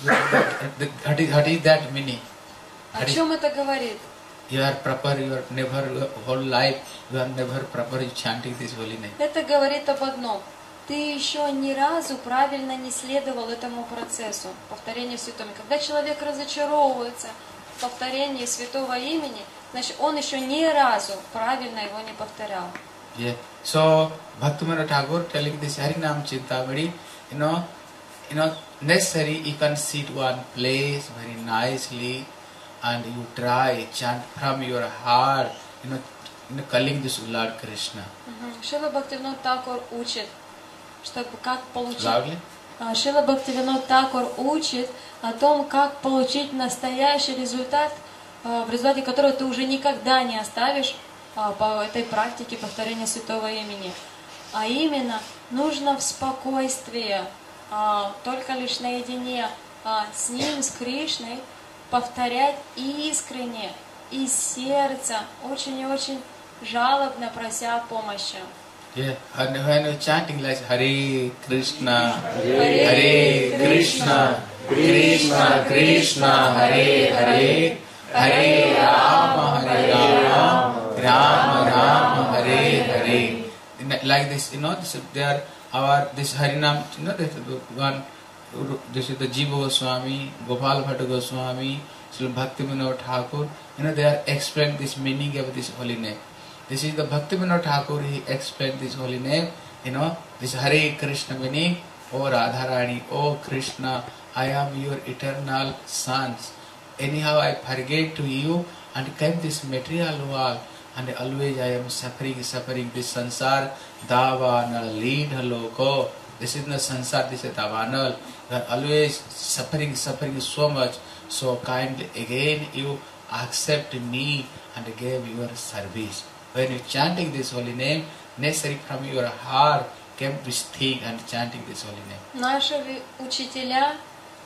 What is, what is that meaning? О чем это говорит? You are proper. You are never whole life. You are never proper chanting this holy name. Это говорит об одном. Ты еще ни разу правильно не следовал этому процессу повторения святого. Когда человек разочаровывается в повторении святого имени, значит он еще ни разу правильно его не повторял. Yeah. So Bhaktivinoda Thakur telling this Harinam Chintamani, you know, you know, necessary you can sit one place very nicely and you try chant from your heart, you know, you know, calling this Lord Krishna. Шрила Бхактивинода Тхакур учит, чтобы как получить. Loudly? Шрила Бхактивинода Тхакур учит о том, как получить настоящий результат, в результате которого ты уже никогда не оставишь по этой практике повторения святого имени. А именно, нужно в спокойствии, только лишь наедине с Ним, с Кришной, повторять искренне, из сердца, очень и очень жалобно прося помощи. Yeah, and when you're chanting like Hare Krishna, Hare, Hare Krishna, Krishna Krishna, Hare Hare, Hare Rama, Hare Rama, Rama Rama, Hare Hare. Like this, you know, this, they are our this Harinam, you know, this one. This is the Jiva Goswami, Gopal Bhatta Goswami, Srila Bhaktivinoda Thakur. You know, they are explained this meaning of this holy name. This is the Bhaktivinoda Thakur, he explained this holy name. You know, this Hare Krishna meaning, O Radharani, O Krishna, I am your eternal sons. Anyhow, I forget to you and came this material world, and always I am suffering, suffering this sansar, davanal, lead haloko. This is the sansar, this is davanal. You are always suffering, suffering so much. So kindly again you accept me and give your service. When you chanting this holy name, necessary from your heart came this thing and chanting this holy name. Наши учителя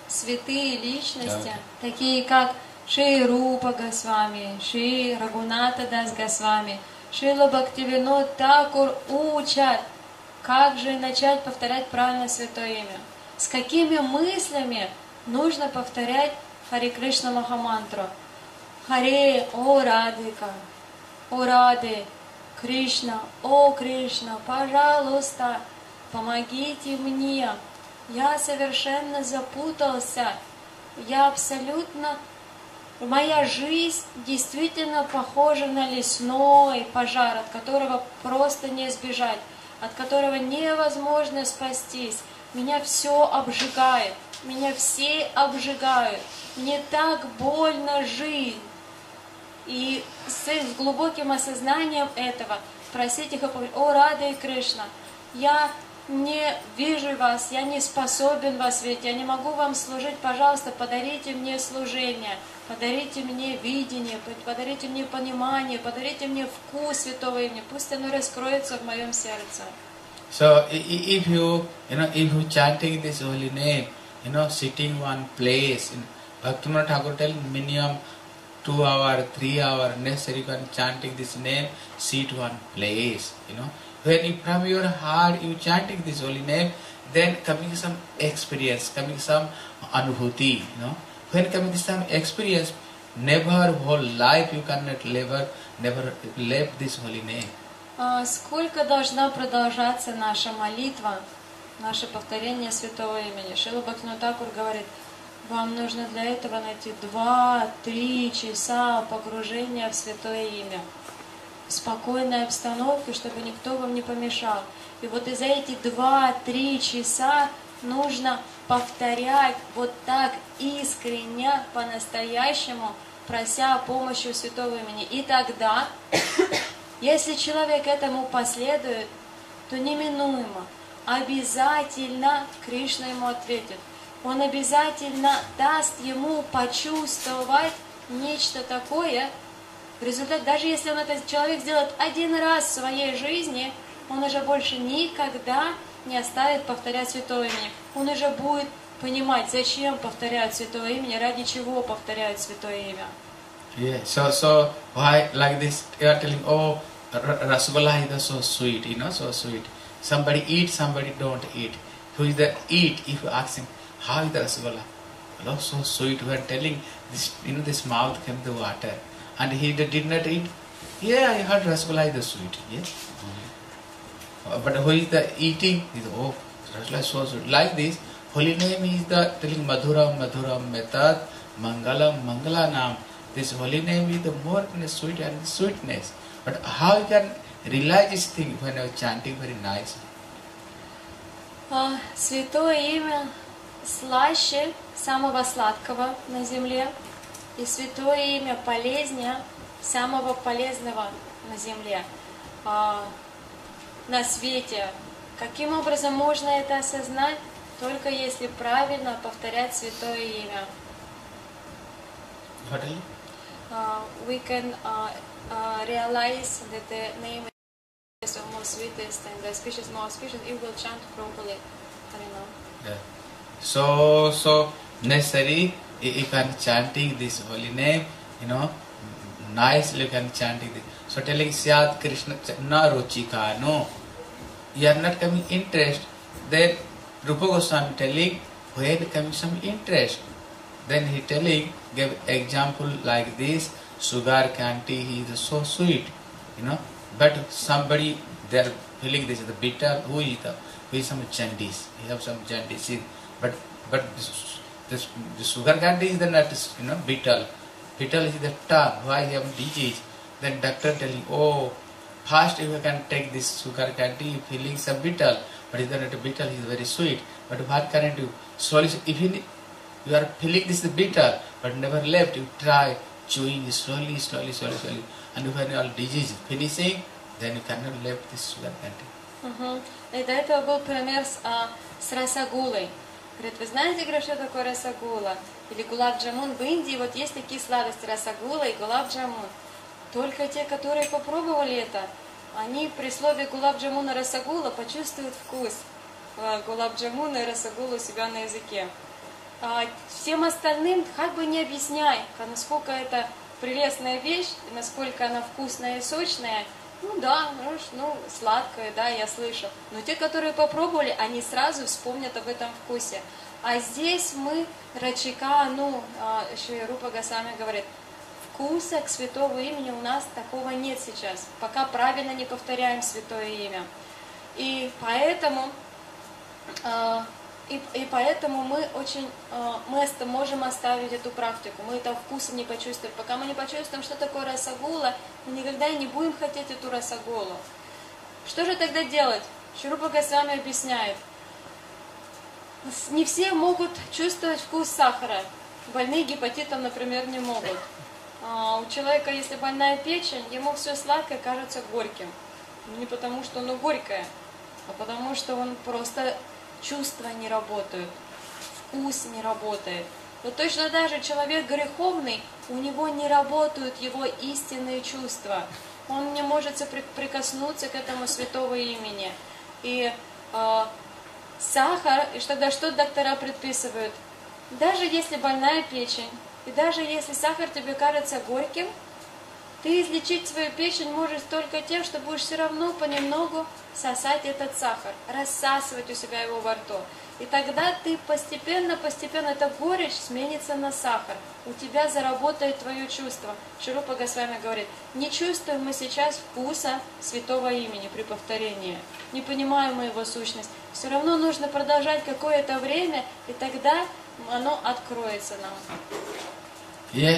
святые личности, Да. такие как Шри Рупа Госвами, Шри Рагуната Дас Госвами, Шрила Бхактивинод Такур учат, как же начать повторять правильно святое имя. С какими мыслями нужно повторять Харе Кришна Махамантру. Харе, о Радхика, о Раде, Кришна, о Кришна, пожалуйста, помогите мне. Я совершенно запутался. Я абсолютно... Моя жизнь действительно похожа на лесной пожар, от которого просто не избежать, от которого невозможно спастись. Меня все обжигает, меня все обжигают. Мне так больно жить. И с, с глубоким осознанием этого просить их, о Рада и Кришна, я не вижу вас, я не способен вас видеть, я не могу вам служить, пожалуйста, подарите мне служение, подарите мне видение, подарите мне понимание, подарите мне вкус святого имени, пусть оно раскроется в моем сердце. So if you, you know, if you chanting this holy name, you know, sitting one place, in Bhaktivinoda Thakur telling minimum two hour, three hour necessary when chanting this name, sit one place, you know. When you, from your heart you chanting this holy name, then coming some experience, coming some anubhuti, you know. When coming some experience, never whole life you cannot never, never live this holy name. Сколько должна продолжаться наша молитва, наше повторение святого имени? Шрила Бхактивинода Тхакур говорит, вам нужно для этого найти два-три часа погружения в святое имя, в спокойной обстановке, чтобы никто вам не помешал. И вот и за эти два-три часа нужно повторять вот так искренне, по-настоящему, прося помощи у святого имени. И тогда, если человек этому последует, то неминуемо, обязательно Кришна ему ответит. Он обязательно даст ему почувствовать нечто такое. В результате, даже если он этот человек сделает один раз в своей жизни, он уже больше никогда не оставит повторять святое имя. Он уже будет понимать, зачем повторяют святое имя, ради чего повторяют святое имя. Yeah, so so why like this? You are telling, oh, rasgulla is so sweet, you know, so sweet. Somebody eat, somebody don't eat. Who is the eat? If you ask him, how is the rasgulla? Oh, so sweet. We are telling this, you know, this mouth came the water, and he did not eat. Yeah, I heard rasgulla is the sweet. Yes. Mm-hmm. But who is the eating? Is oh, rasgulla is so sweet. Like this, holy name is the telling madhuram madhuram metat mangalam mangalanam. This holy name is the more sweet and sweetness. But how you can realize this thing when you are chanting very nice? Святое имя слаще самого сладкого на земле, и святое имя полезнее самого полезного на земле, на свете. Каким образом можно это осознать? Только если правильно повторять святое имя. What are you? Uh, we can uh, uh, realize that the name is the most sweetest and the auspicious, more auspicious if we'll chant properly. I don't know. Yeah. So, so necessary you can chanting this holy name, you know, nicely you can chanting this. So telling Syat Krishna na ruchika, no, you are not coming interest. Then Rupa Goswami telling when coming some interest. Then he telling, give example like this, sugar candy, he is so sweet, you know, but somebody, they are feeling this is the bitter, who is the, who is some jaundice, he have some jaundice, but, but this, this, the sugar candy is the not, you know, bitter, bitter is the tongue, why he have disease, then doctor telling, oh, first if you can take this sugar candy, you feeling some bitter, but is not bitter, he is very sweet, but what can I do, slowly, if you You are feeling this bitter, but never left. You try chewing slowly, slowly, slowly, slowly. And when your disease is finishing, then you cannot left this sugar candy. Угу. И до этого был пример с, а, с расагулой. Говорит, вы знаете, говорит, что такое расагула? Или гулаб-джамун? В Индии вот есть такие сладости, расагула и гулаб-джамун. Только те, которые попробовали это, они при слове гулаб-джамун и расагула почувствуют вкус гулаб-джамуна и расагулу у себя на языке. а, всем остальным как бы не объясняй, насколько это прелестная вещь, насколько она вкусная и сочная. Ну да, ну, ну сладкая, да, я слышу. Но те, которые попробовали, они сразу вспомнят об этом вкусе. А здесь мы, Рачика, ну, еще Рупа Госвами говорит, вкуса к святому имени у нас такого нет сейчас, пока правильно не повторяем святое имя. И поэтому, э, и, и поэтому мы очень, э, мы можем оставить эту практику, мы этого вкуса не почувствуем. Пока мы не почувствуем, что такое расагула, мы никогда не будем хотеть эту расагулу. Что же тогда делать? Шрупа Госвами объясняет. Не все могут чувствовать вкус сахара. Больные гепатитом, например, не могут. А у человека, если больная печень, ему все сладкое кажется горьким. Не потому, что оно горькое, а потому, что он просто чувства не работают, вкус не работает. Вот точно так же человек греховный, у него не работают его истинные чувства. Он не может прикоснуться к этому святого имени. И э, сахар, и тогда что доктора предписывают? Даже если больная печень, и даже если сахар тебе кажется горьким, ты излечить свою печень можешь только тем, что будешь все равно понемногу сосать этот сахар, рассасывать у себя его во рту. И тогда ты постепенно, постепенно, эта горечь сменится на сахар. У тебя заработает твое чувство. Шрупа Госвами говорит, не чувствуем мы сейчас вкуса святого имени при повторении. Не понимаем мы его сущность. Все равно нужно продолжать какое-то время, и тогда оно откроется нам. Yeah.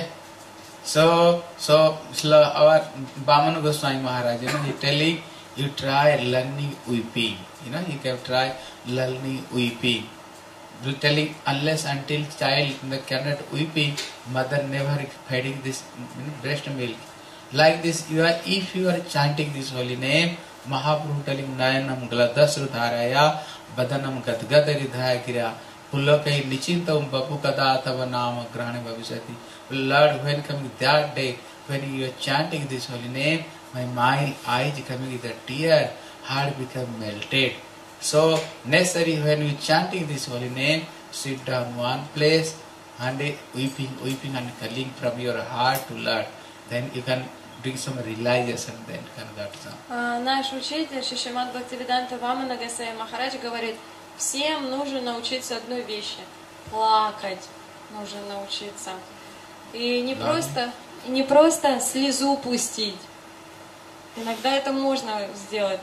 So, so, our Bamana Goswami Maharaj, you know, he telling you try learning weeping. You know, you can try learning weeping. You telling unless until child cannot weeping, mother never feeding this breast milk. Like this, you are if you are chanting this holy name, Mahaprabhu telling Nayanam Gladasrudharaya, Badanam Gadgadharidhaya Gira, Pullakai Nichintam Babu Kadatava Nama Grani Bhavisati. Lord, when coming that day, when you are chanting this holy name, my mind, eyes coming with a tear, heart become melted. So, necessary when you chanting this holy name, sit down one place and weeping, weeping and calling from your heart to Lord. Then you can bring some realization, then you can get some. Uh, наш учитель Шишимад Бхактивиданта Вамана Госвами Махарадж говорит, всем нужно научиться одной вещи. Плакать нужно научиться. И не просто, не просто слезу пустить. Иногда это можно сделать.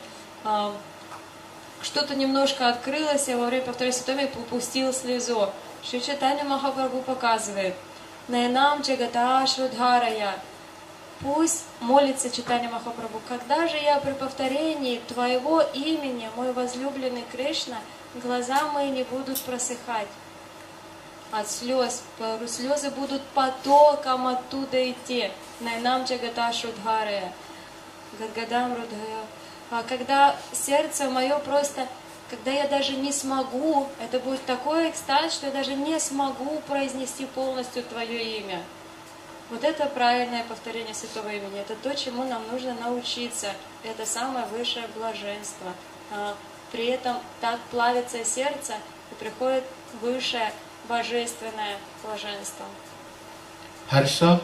Что-то немножко открылось, и во время повторения святого попустил слезу. Шри Чайтанья Махапрабху показывает. Наянам Джагата Шрудхарая. Пусть молится Чайтанья Махапрабху. Когда же я при повторении Твоего имени, мой возлюбленный Кришна, глаза мои не будут просыхать от слез. Слезы будут потоком оттуда идти. Найнам Джагата Шрудхарая. Гадгадам Рудхая. А когда сердце мое просто, когда я даже не смогу, это будет такой экстаз, что я даже не смогу произнести полностью Твое имя. Вот это правильное повторение святого имени. Это то, чему нам нужно научиться. Это самое высшее блаженство. При этом так плавится сердце, и приходит высшее божественное блаженство. Хорошо?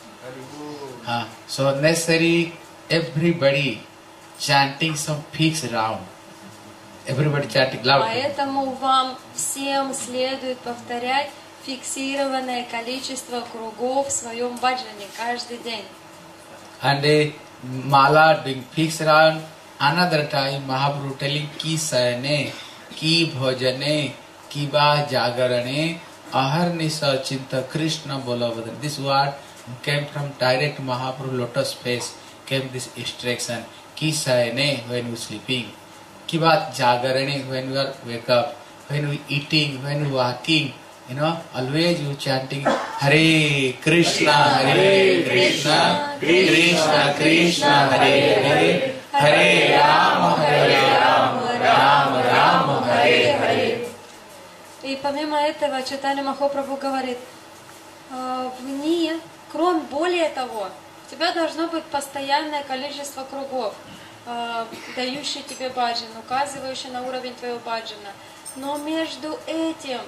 Ah, so necessary everybody chanting some fixed round. Everybody chanting loud. Поэтому вам всем следует повторять фиксированное количество кругов в своем баджане каждый день. And a mala doing fixed round. Another time Mahaprabhu telling ki sayane, ki bhojane, ki ba jagarane, aharnisa chinta Krishna bolavadana. This word came from direct Mahaprabhu lotus face. Came this instruction. Ki sayane when you sleeping. Ki ba jagarane when you are wake up. When you eating, when you walking. You know, always you chanting Hare Krishna, Hare Krishna, Krishna Krishna, Hare Hare, Hare Rama, Hare Rama, Rama Rama, Hare Hare. И помимо этого Чайтанья Махапрабху говорит, вне, кроме более того, у тебя должно быть постоянное количество кругов, дающие тебе баджан, указывающие на уровень твоего баджана. Но между этим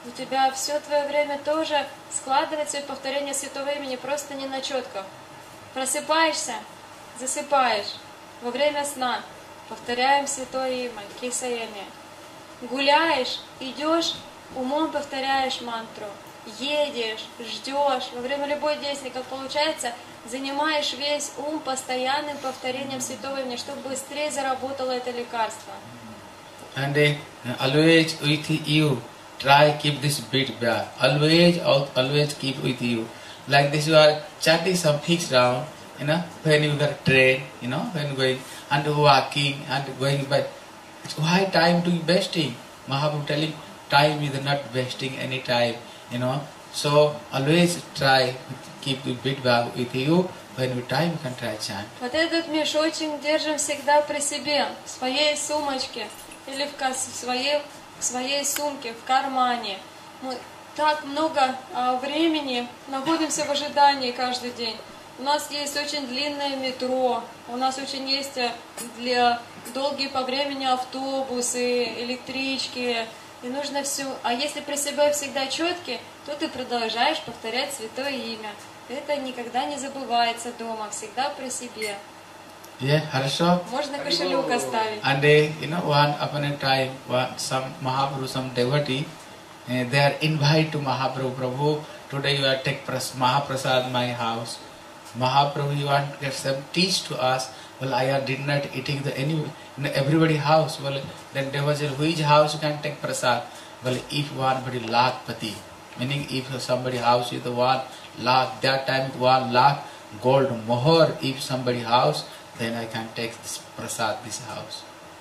у тебя все твое время тоже складывается в повторение святого имени, просто не на четках. Просыпаешься, засыпаешь. Во время сна повторяем святое имя, Кисаями. Гуляешь, идешь, умом повторяешь мантру. Едешь, ждешь, во время любой действия, как получается, занимаешь весь ум постоянным повторением святого имени, чтобы быстрее заработало это лекарство. And uh, always with you, try keep this beat back. Always, always keep with you. Like this, you are chanting some fixed round, you know, when you are train, you know, when going and walking and going by. Why time to be wasting? Mahaprabhu telling time is not wasting any time, you know. So always try keep the beat back with you. When you time you can try chant. Вот этот мешочек держим всегда при себе, в своей сумочке или в, кас- в, своей, в своей сумке, в кармане. Мы так много а, времени находимся в ожидании каждый день. У нас есть очень длинное метро, у нас очень есть для долгие по времени автобусы, электрички, и нужно все. А если при себе всегда четкий, то ты продолжаешь повторять святое имя. Это никогда не забывается дома, всегда при себе. Yeah, хорошо. Можно кошелек оставить. And they, you know, one upon a time, one, some Mahaprabhu, some devotee, uh, they are invited to Mahaprabhu. Prabhu, today you are take pras- Mahaprasad my house. Mahaprabhu, you want to get some teach to us. Well, I are did not eating the any in everybody house. Well, then there was a which house you can take prasad. Well, if one body lakh pati, meaning if somebody house is the one lakh, that time one lakh gold mohor. If somebody house, then I can take this prasad this house.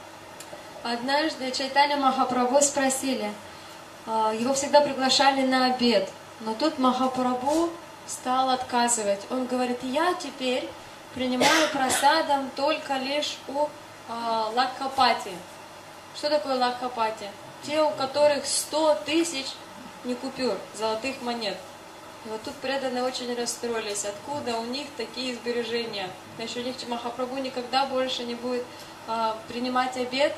Однажды Чайтанья Махапрабху спросили, а, его всегда приглашали на обед, но тут Махапрабху стал отказывать. Он говорит, я теперь принимаю прасадом только лишь у а, лакхапати. Что такое лакхапати? Те, у которых сто тысяч не купюр, золотых монет. И вот тут преданные очень расстроились, откуда у них такие сбережения. Значит, у них Махапрабху никогда больше не будет а, принимать обед.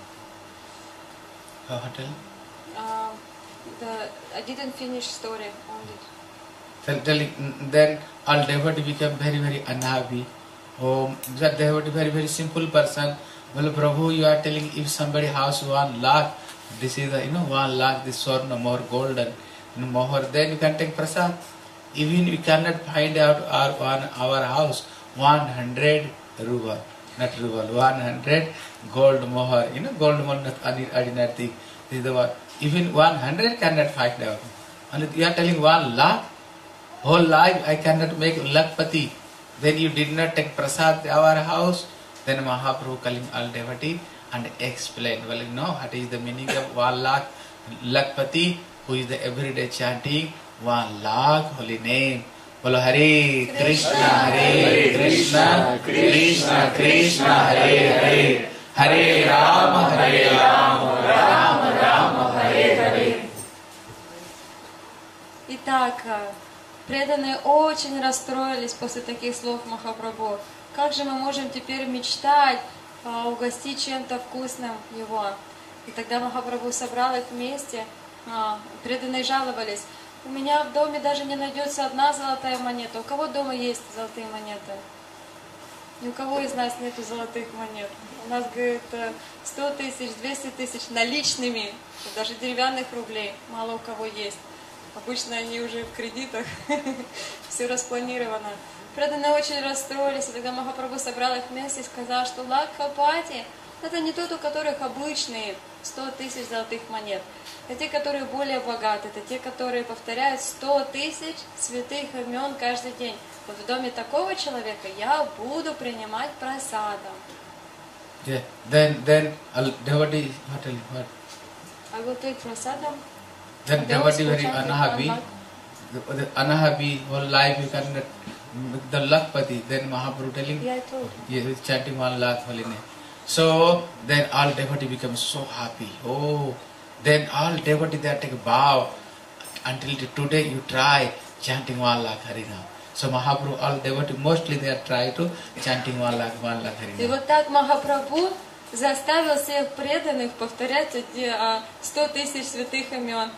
Uh, hotel. Uh, the, I didn't finish story on it. Tell, tell, then all devotee become very very unhappy. Oh, that devotee very very simple person. Well, Prabhu, you are telling if somebody house one lakh, this is the, you know one lakh this swarna more golden, you know, mohor. Then you can take prasad. Even we cannot find out our one our house one hundred ruble, not ruble, one hundred gold mohor. You know gold mohor not ordinary thing. This is the one. Even one hundred cannot find out. And you are telling one lakh. Whole life I cannot make lakpati. Then you did not take prasad to our house. Then Mahaprabhu calling all devotee and explain. Well, you know what is the meaning of one lakh lakpati, who is the everyday chanting one lakh holy name. Bolo Hare Krishna, Hare Krishna, Krishna Krishna, Hare Hare, Hare Rama, Hare Rama, Rama Rama, Hare Hare. Итак, преданные очень расстроились после таких слов Махапрабху. Как же мы можем теперь мечтать а, угостить чем-то вкусным его? И тогда Махапрабху собрал их вместе. А, преданные жаловались. У меня в доме даже не найдется одна золотая монета. У кого дома есть золотые монеты? Ни у кого из нас нету золотых монет. У нас, говорит, сто тысяч, двести тысяч наличными, даже деревянных рублей мало у кого есть. Обычно они уже в кредитах, все распланировано. Преданные очень расстроились, и тогда Махапрабху собрал их вместе и сказал, что лакхапати — это не тот, у которых обычные сто тысяч золотых монет. Это те, которые более богаты, это те, которые повторяют сто тысяч святых имен каждый день. Вот в доме такого человека я буду принимать прасадом. Yeah. Then, then, uh, devotee, what tell you, what? I will take prasadam. Then devotee very unhappy. The, the unhappy whole life you cannot the lakpati. Then Mahaprabhu telling, Yeah, I told you. yeah, chanting one lakh holy name. So then all devotee become so happy. Oh, then all devotee they take a vow until today you try chanting one lakh Harinam. So Mahaprabhu all devotee mostly they are try to chanting one lakh one lakh И Harinam. вот так Махапрабху заставил всех преданных повторять сто тысяч святых имен.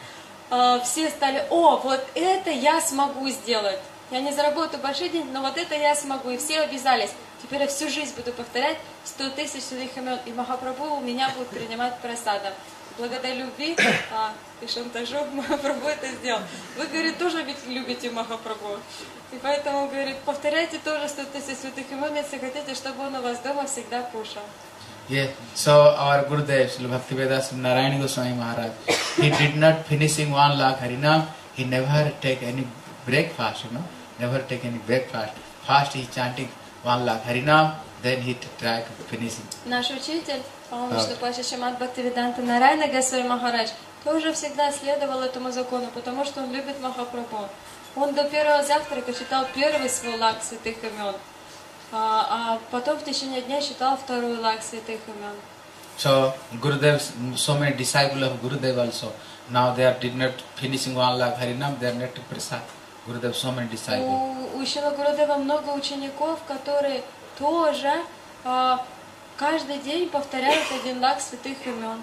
э, все стали, о, вот это я смогу сделать. Я не заработаю большие деньги, но вот это я смогу. И все обязались. Теперь я всю жизнь буду повторять сто тысяч святых имен. И Махапрабху у меня будет принимать просадом. Благодаря любви а, и шантажу Махапрабху это сделал. Вы, говорит, тоже ведь любите Махапрабху. И поэтому, говорит, повторяйте тоже сто тысяч святых имен, если хотите, чтобы он у вас дома всегда кушал. Yeah, so our Gurudev, Srila Bhaktivedanta Narayana Goswami Maharaj, he did not finishing one lakh Harinam, he never take any breakfast, you know, never take any breakfast. First he chanting one lakh Harinam, then he try to finishing. Наш учитель, по-моему, что Паша Шримад Бхактивиданта Нарайана Госвами Махарадж, тоже всегда следовал этому закону, потому что он любит Махапрабху. Он до первого завтрака читал первый свой лак святых имен. А, а потом в течение дня читал второй лак святых имен. So Gurudev, so many disciples of Gurudev also. Now they are did not finishing one lakh Harinam, they are not to prasad. Gurudev, so many disciples. У, у Шрила Гурудева много учеников, которые тоже а, каждый день повторяют один лак святых имен.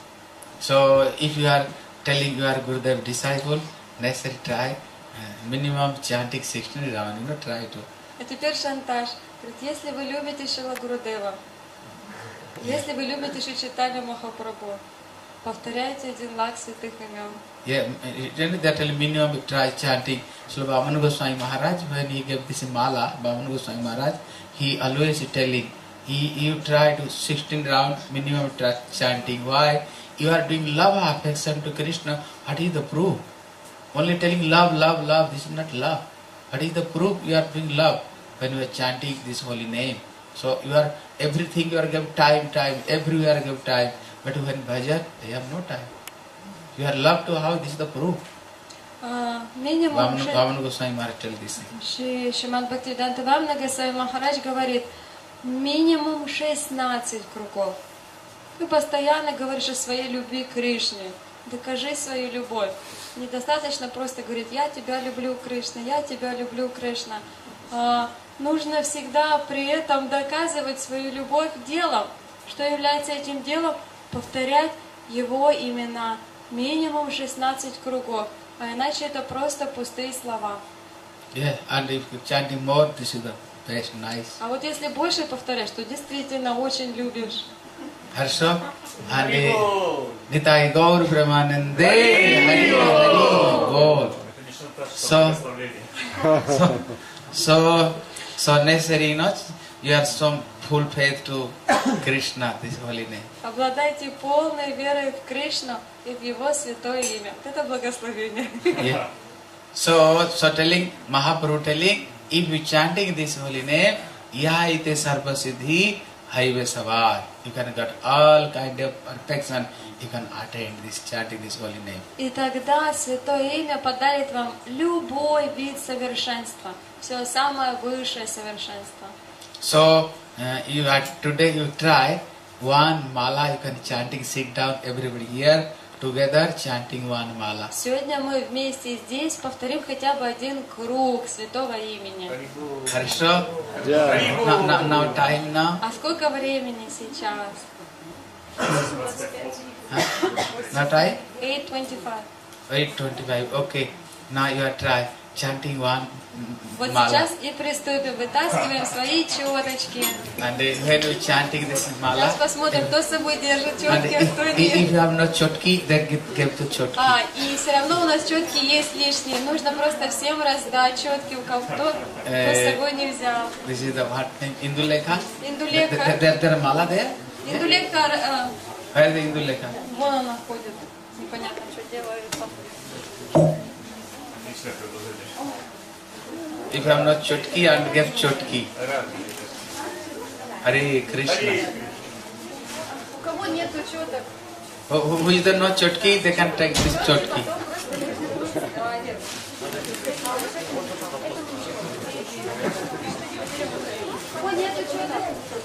So if you are telling you are Gurudev disciple, necessary try uh, minimum chanting sixteen round, you know, try to. А теперь шантаж. Говорит, если вы любите Шрила Гурудева, если вы любите Шри Чайтанья Махапрабху, повторяйте один лак святых имен. Yeah, really that minimum try chanting. So Vamana Goswami Maharaj, when he gave this mala, Vamana Goswami Maharaj, he always telling, he you try to sixteen round minimum try chanting. Why? You are doing love affection to Krishna. What is the proof? Only telling love, love, love. This is not love. What is the proof you are doing love when you are chanting this holy name? So you are everything you are give time, time, everywhere give time. But when bhajan, they have no time. You are love to how this is the proof. Минимум Vamana Goswami Maharaj tell this. Шри Шримад Бхактивиданта Вамана Госвами Махарадж говорит, минимум шестнадцать кругов. Ты постоянно говоришь о своей любви к Кришне. Докажи свою любовь. Недостаточно просто говорить, я тебя люблю, Кришна, я тебя люблю, Кришна. А, нужно всегда при этом доказывать свою любовь делом. Что является этим делом? Повторять его имена. Минимум шестнадцать кругов. А иначе это просто пустые слова. Yeah, and if you chanting more, this is the best, nice. А вот если больше повторяешь, то действительно очень любишь. Хорошо? Али Nitai Gaur Brahmanande Hari Hari Gaur. So, so, so, so necessary, not you have some full faith to Krishna, this holy name. Обладайте полной верой в Кришну и в Его святое имя. Это благословение. Yeah. So, so telling Mahaprabhu telling, if you chanting this holy name, Yaha ite sarva siddhi haive savar. You can get all kind of perfection. You can attain this chanting this holy name. И тогда святое имя подарит вам любой вид совершенства, все самое высшее совершенство. So uh, you are today you try one mala. You can chanting sit down everybody here together chanting one mala. Сегодня мы вместе здесь повторим хотя бы один круг святого имени. Хорошо? Yeah. Now, now, now time now. А сколько времени сейчас? Huh? Now time? eight twenty-five. eight twenty-five. Okay. Now you are try chanting one Вот mala. сейчас и приступим. Вытаскиваем свои четочки. And uh, when you chanting this mala. Сейчас посмотрим, кто с собой держит And четки, а if, кто if нет. you have no chotki, then give, give to chotki. А, и все равно у нас четки есть лишние. Нужно просто всем раздать четки, у кого кто, кто с собой не взял. This is the what name? Indulekha? Индулека. There, there, there mala there? Индулека, э, Where is the Indulekha? вон она ходит. Непонятно, что делает. If I am not chotki, I will give chotki. Hare Krishna. У кого нету четок? Who, who is the no chotki, they can take this chotki. У кого нету четок?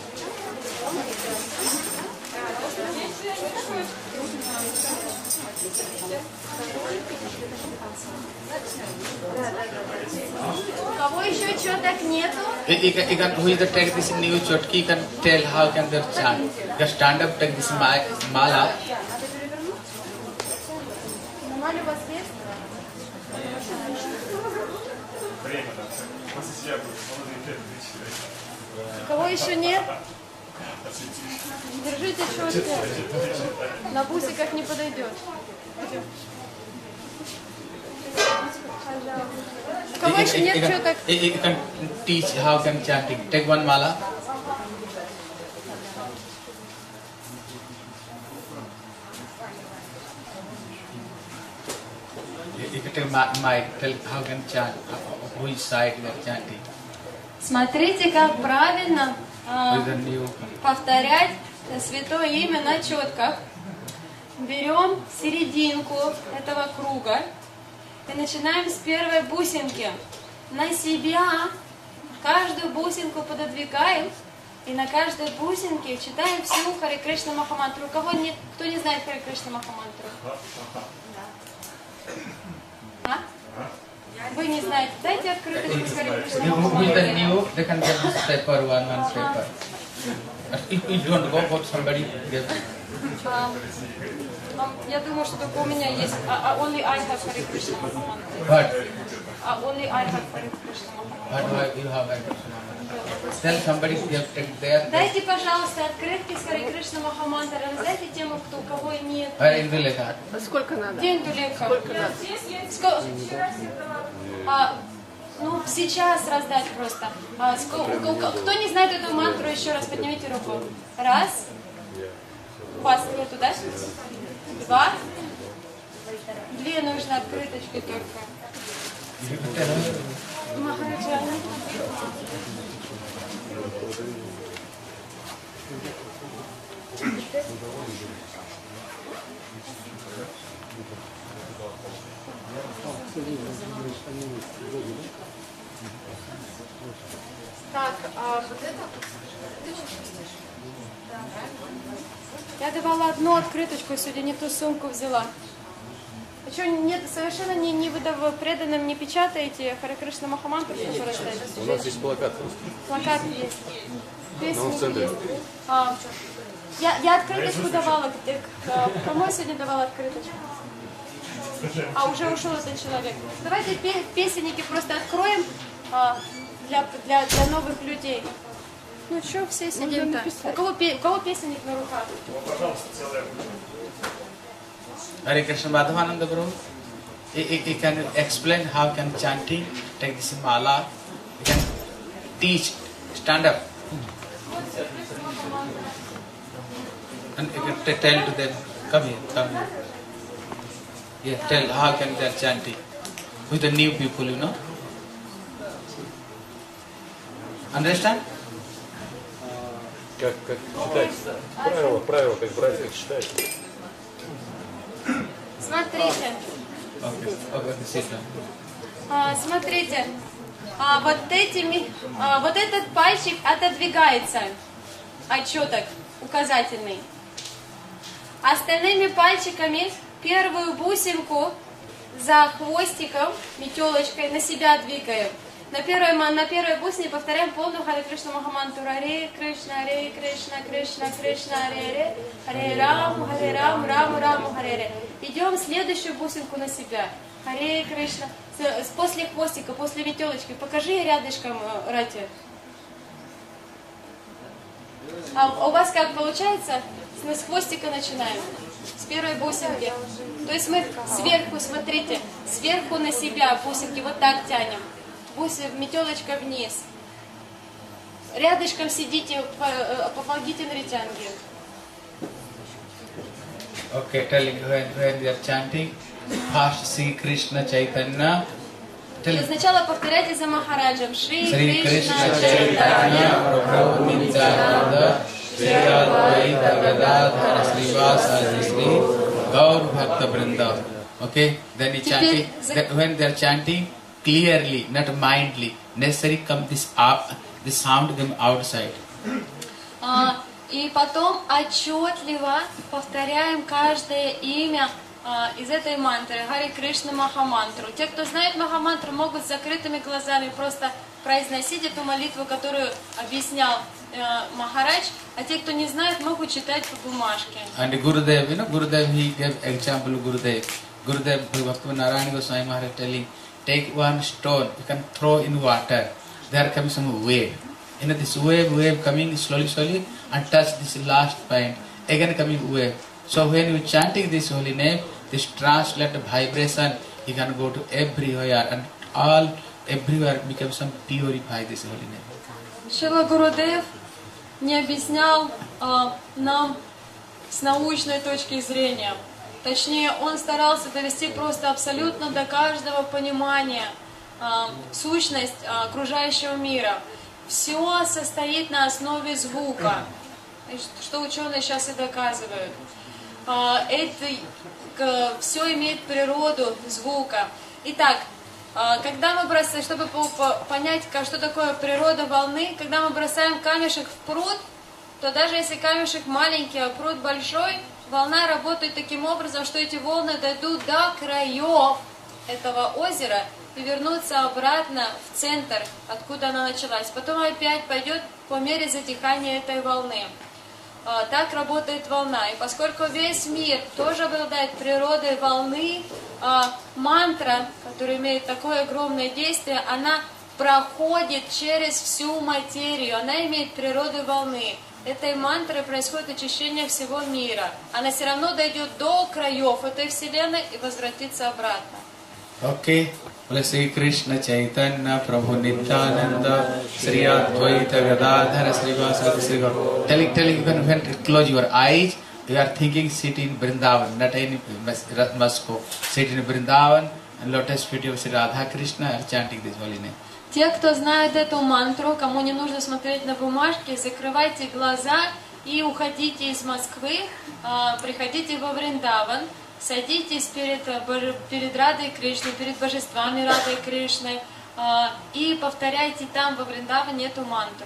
У кого еще четок нету? You, you can, you can, who is the take this new chotki, you can tell how can they chant. You can stand up, take this ma- mala. Нормально у вас есть? Кого еще нет? Держите четко. На бусиках не подойдет. Кого еще нет четок? You can teach how can chanting. Take one mala. You can tell my tell how can chant. Which side you are chanting. Смотрите, как правильно а, With the new. повторять святое имя на четках. Берем серединку этого круга и начинаем с первой бусинки. На себя каждую бусинку пододвигаем и на каждой бусинке читаем всю Харе Кришна Махамантру. У кого нет, кто не знает Харе Кришна Махамантру? А? Вы не знаете? Дайте открыточку Харе Кришна With the Махамантру. new, they can get this paper, one one paper. If you don't go for somebody, give. А, а, Я думаю, что только у меня есть. А, а only I have Харе Кришна Махамантру. But А only I have Харе Кришна Махамантру. but why you have a tell somebody you have take there. Дайте, пожалуйста, открытки с Харе Кришна Махамантрой. Раздайте тем, кто, у кого нет. Or in the letter. Сколько надо? День Дулека. Сколько надо? Ско- А, ну, сейчас раздать просто. А, ско- у- у- кто не знает эту мантру, еще раз поднимите руку. Раз. У вас нету, да? Два. Две нужно открыточки только. Махараджа. Так, а вот это? Я давала одну открыточку, сегодня не ту сумку взяла. А что, нет, совершенно не, не выдав преданным, не печатаете Харе Кришна Махамантру, чтобы раздать? У нас есть плакат. Плакат есть. Но он в центре. А, я, я открыточку давала. Где, к- кому я сегодня давала открыточку? А, уже ушел этот человек. Давайте пе- песенники просто откроем а, для, для, для новых людей. Ну что, все сидим-то? У кого, пе- у кого песенник на руках? Hare Krishna Madhavananda Prabhu. You, you, you can explain how can chanting take this mala. You can teach. Stand up. And you can t- tell to them. Come here. Come here. Yeah. Tell how can they are chanting with the new people. You know. Understand? Как, как читать? Правила, правила, как брать, как читать. Смотрите. Okay. Okay. Sit down. А, смотрите, а, вот этими, а, вот этот пальчик отодвигается от четок, указательный. Остальными пальчиками первую бусинку за хвостиком, метелочкой на себя двигаем. На первой, на первой бусине повторяем полную Харе Кришна Махамантру. Харе Кришна, Харе Кришна, Кришна, Кришна, Харе Харе, Харе Раму, Харе Раму, Раму, Раму, Харе Харе. Идем следующую бусинку на себя. Харе Кришна. С- После хвостика, после метелочки. Покажи рядышком, э, Рати. А у вас как получается? С с хвостика начинаем. С первой бусинки. То есть мы сверху, смотрите, сверху на себя бусинки вот так тянем. Буси, метелочка вниз. Рядышком сидите, по- э, помогите на ритянге. Okay. Telling when when they are chanting, first see Krishna Chaitanya. Tell Сначала повторяйте за Махараджем. Шри Sri Кришна Krishna Чайтанья. Chaitanya Prabhu Nityananda Shri Advaita Gadadhara Srivasa Sri Gaur Bhakta Vrinda. Okay, then he chanting. Теперь That when they are chanting clearly, not mindly, necessary come this up, the sound come outside. А, И потом отчетливо повторяем каждое имя а, из этой мантры, Харе Кришна Махамантру. Те, кто знает Махамантру, могут с закрытыми глазами просто произносить эту молитву, которую объяснял э, Махарадж, а те, кто не знает, могут читать по бумажке. And Gurudev, you know, Gurudev, he gave example Gurudev. Gurudev, Bhakti Narayana Goswami Maharaj telling, take one stone, you can throw in water. there comes some wave. You know, this wave, wave coming slowly, slowly, and touch this last point. Again coming wave. So when you chanting this holy name, this translate vibration, you can go to everywhere, and all everywhere becomes some purify this holy name. Шрила Гурудев не объяснял а, нам с научной точки зрения. Точнее, он старался довести просто абсолютно до каждого понимания а, сущность а, окружающего мира. Все состоит на основе звука, что ученые сейчас и доказывают. А, это к, все имеет природу звука. Итак, а, когда мы бросаем, чтобы по, по, понять, что такое природа волны, когда мы бросаем камешек в пруд, то даже если камешек маленький, а пруд большой, волна работает таким образом, что эти волны дойдут до краев этого озера и вернутся обратно в центр, откуда она началась. Потом опять пойдет по мере затихания этой волны. А, так работает волна. И поскольку весь мир тоже обладает природой волны, а, мантра, которая имеет такое огромное действие, она проходит через всю материю, она имеет природу волны. Этой мантрой происходит очищение всего мира. Она все равно дойдет до краев этой вселенной и возвратится обратно. Okay. Shri Krishna Chaitanya Prabhu Nityananda Shri Advaita Gadadhara Srivasadi Sri Gaur. Telling, telling when, when you close your eyes, you are thinking sit in Vrindavan, not any Moscow. Sit in Vrindavan and lotus feet of Sri Radha Krishna are chanting this holy name. Те, кто знает эту мантру, кому не нужно смотреть на бумажки, закрывайте глаза и уходите из Москвы, приходите во Вриндаван, садитесь перед, перед Радой Кришной, перед божествами Радой Кришны и повторяйте там во Вриндаване эту мантру.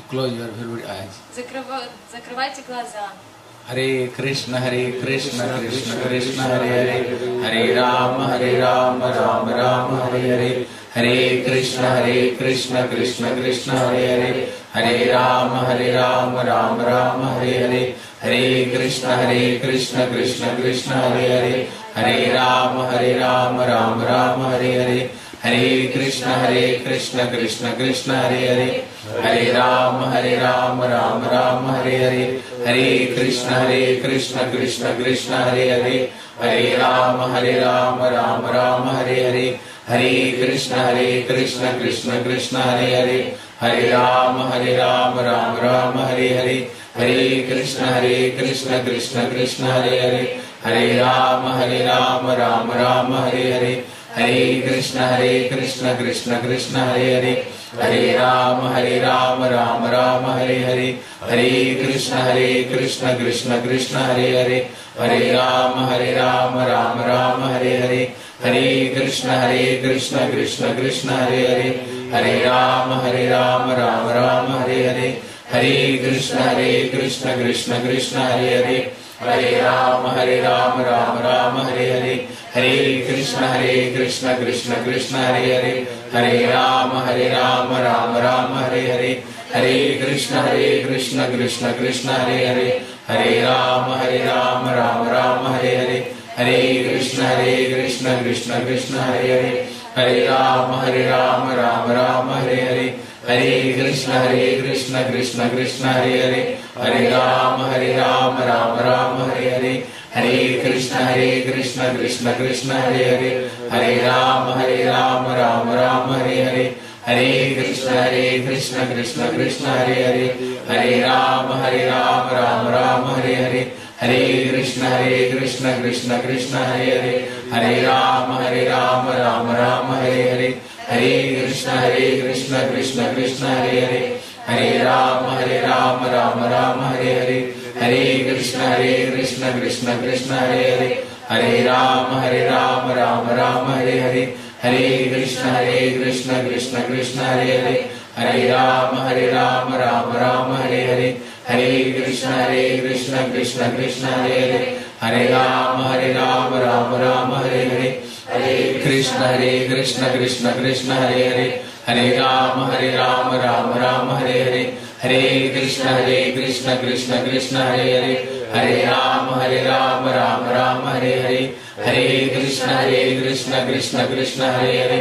Закрыва, закрывайте глаза. Hare Krishna, Hare Krishna, Krishna Krishna, Hare Hare, Hare Rama, Hare Rama, Rama Rama, Hare Hare, Hare Krishna, Hare Krishna, Krishna Krishna, Hare Hare, Hare Rama, Hare Rama, Rama Rama, Hare Hare, Hare Krishna, Hare Krishna, Krishna Krishna, Hare Hare, Hare Rama, Hare Rama, Rama Rama, Hare Hare, Hare Krishna, Hare Krishna, Krishna Krishna, Hare Hare, Hare Rama, Hare Rama, Rama Rama, Hare Hare, Hare Krishna, Hare Krishna, Krishna Krishna, Hare Hare, Hare Rama, Hare Rama, Rama Rama, Hare Hare, Hare Krishna, Hare Krishna, Krishna Krishna, Hare Hare, Hare Rama, Hare Rama, Rama Rama, Hare Hare, Hare Krishna, Hare Krishna, Krishna Krishna, Hare Hare, Hare Rama, Hare Rama, Rama Rama, Hare Hare, Hare Krishna, Hare Krishna, Krishna Krishna, Hare Hare, Hare Rama, Hare Rama, Rama Rama, Hare Hare, Hare Krishna, Hare Krishna, Krishna Krishna, Hare Hare, Hare Rama, Hare Rama, Rama Rama, Hare Hare, Hare Krishna, Hare Krishna, Krishna Krishna, Hare Hare, Hare Rama, Hare Rama, Rama Rama, Hare Hare, Hare Krishna, Hare Krishna, Krishna Krishna, Hare Hare, Hare Rama, Hare Rama, Rama Rama, Hare Hare, Hare Krishna, Hare Krishna, Krishna Krishna, Hare Hare, Hare Rama, Hare Rama, Rama Rama, Hare Hare, Hare Krishna, Hare Krishna, Krishna Krishna, Hare Hare, Hare Rama, Hare Rama, Rama Rama, Hare Hare, Hare Krishna, Hare Krishna, Krishna Krishna, Hare Hare, Hare Rama, Hare Rama, Rama Rama, Hare Hare, Hare Krishna, Hare Krishna, Krishna Krishna, Hare Hare, Hare Rama, Hare Rama, Rama Rama, Hare Hare, Hare Krishna, Hare Krishna, Krishna Krishna, Hare Hare, Hare Rama, Hare Rama, Rama Rama, Hare Hare, Hare Krishna, Hare Krishna, Krishna Krishna, Hare Hare, Hare Rama, Hare Rama, Rama Rama, Hare Hare, Hare Krishna, Hare Krishna, Krishna Krishna, Hare Hare, Hare Rama, Hare Rama, Rama Rama, Hare Hare, Hare Krishna, Hare Krishna, Krishna Krishna, Hare Hare, Hare Rama, Hare Rama, Rama Rama, Hare Hare, Hare Krishna, Hare Krishna, Krishna Krishna, Hare Hare, Hare Rama, Hare Rama, Rama Rama, Hare Hare, Hare Krishna, Hare Krishna, Krishna Krishna, Hare Hare, Hare Rama, Hare Rama, Rama Rama, Hare Hare, Hare Krishna, Hare Krishna, Krishna Krishna, Hare Hare, Hare Rama, Hare Rama, Rama Rama, Hare Hare, Hare Krishna, Hare Krishna, Krishna Krishna, Hare Hare, Hare Rama, Hare Rama, Rama Rama, Hare Hare, Hare Krishna, Hare Krishna, Krishna Krishna, Hare Hare, Hare Rama, Hare Rama, Rama Rama, Hare Hare, Hare Krishna, Hare Krishna, Krishna Krishna, Hare Hare,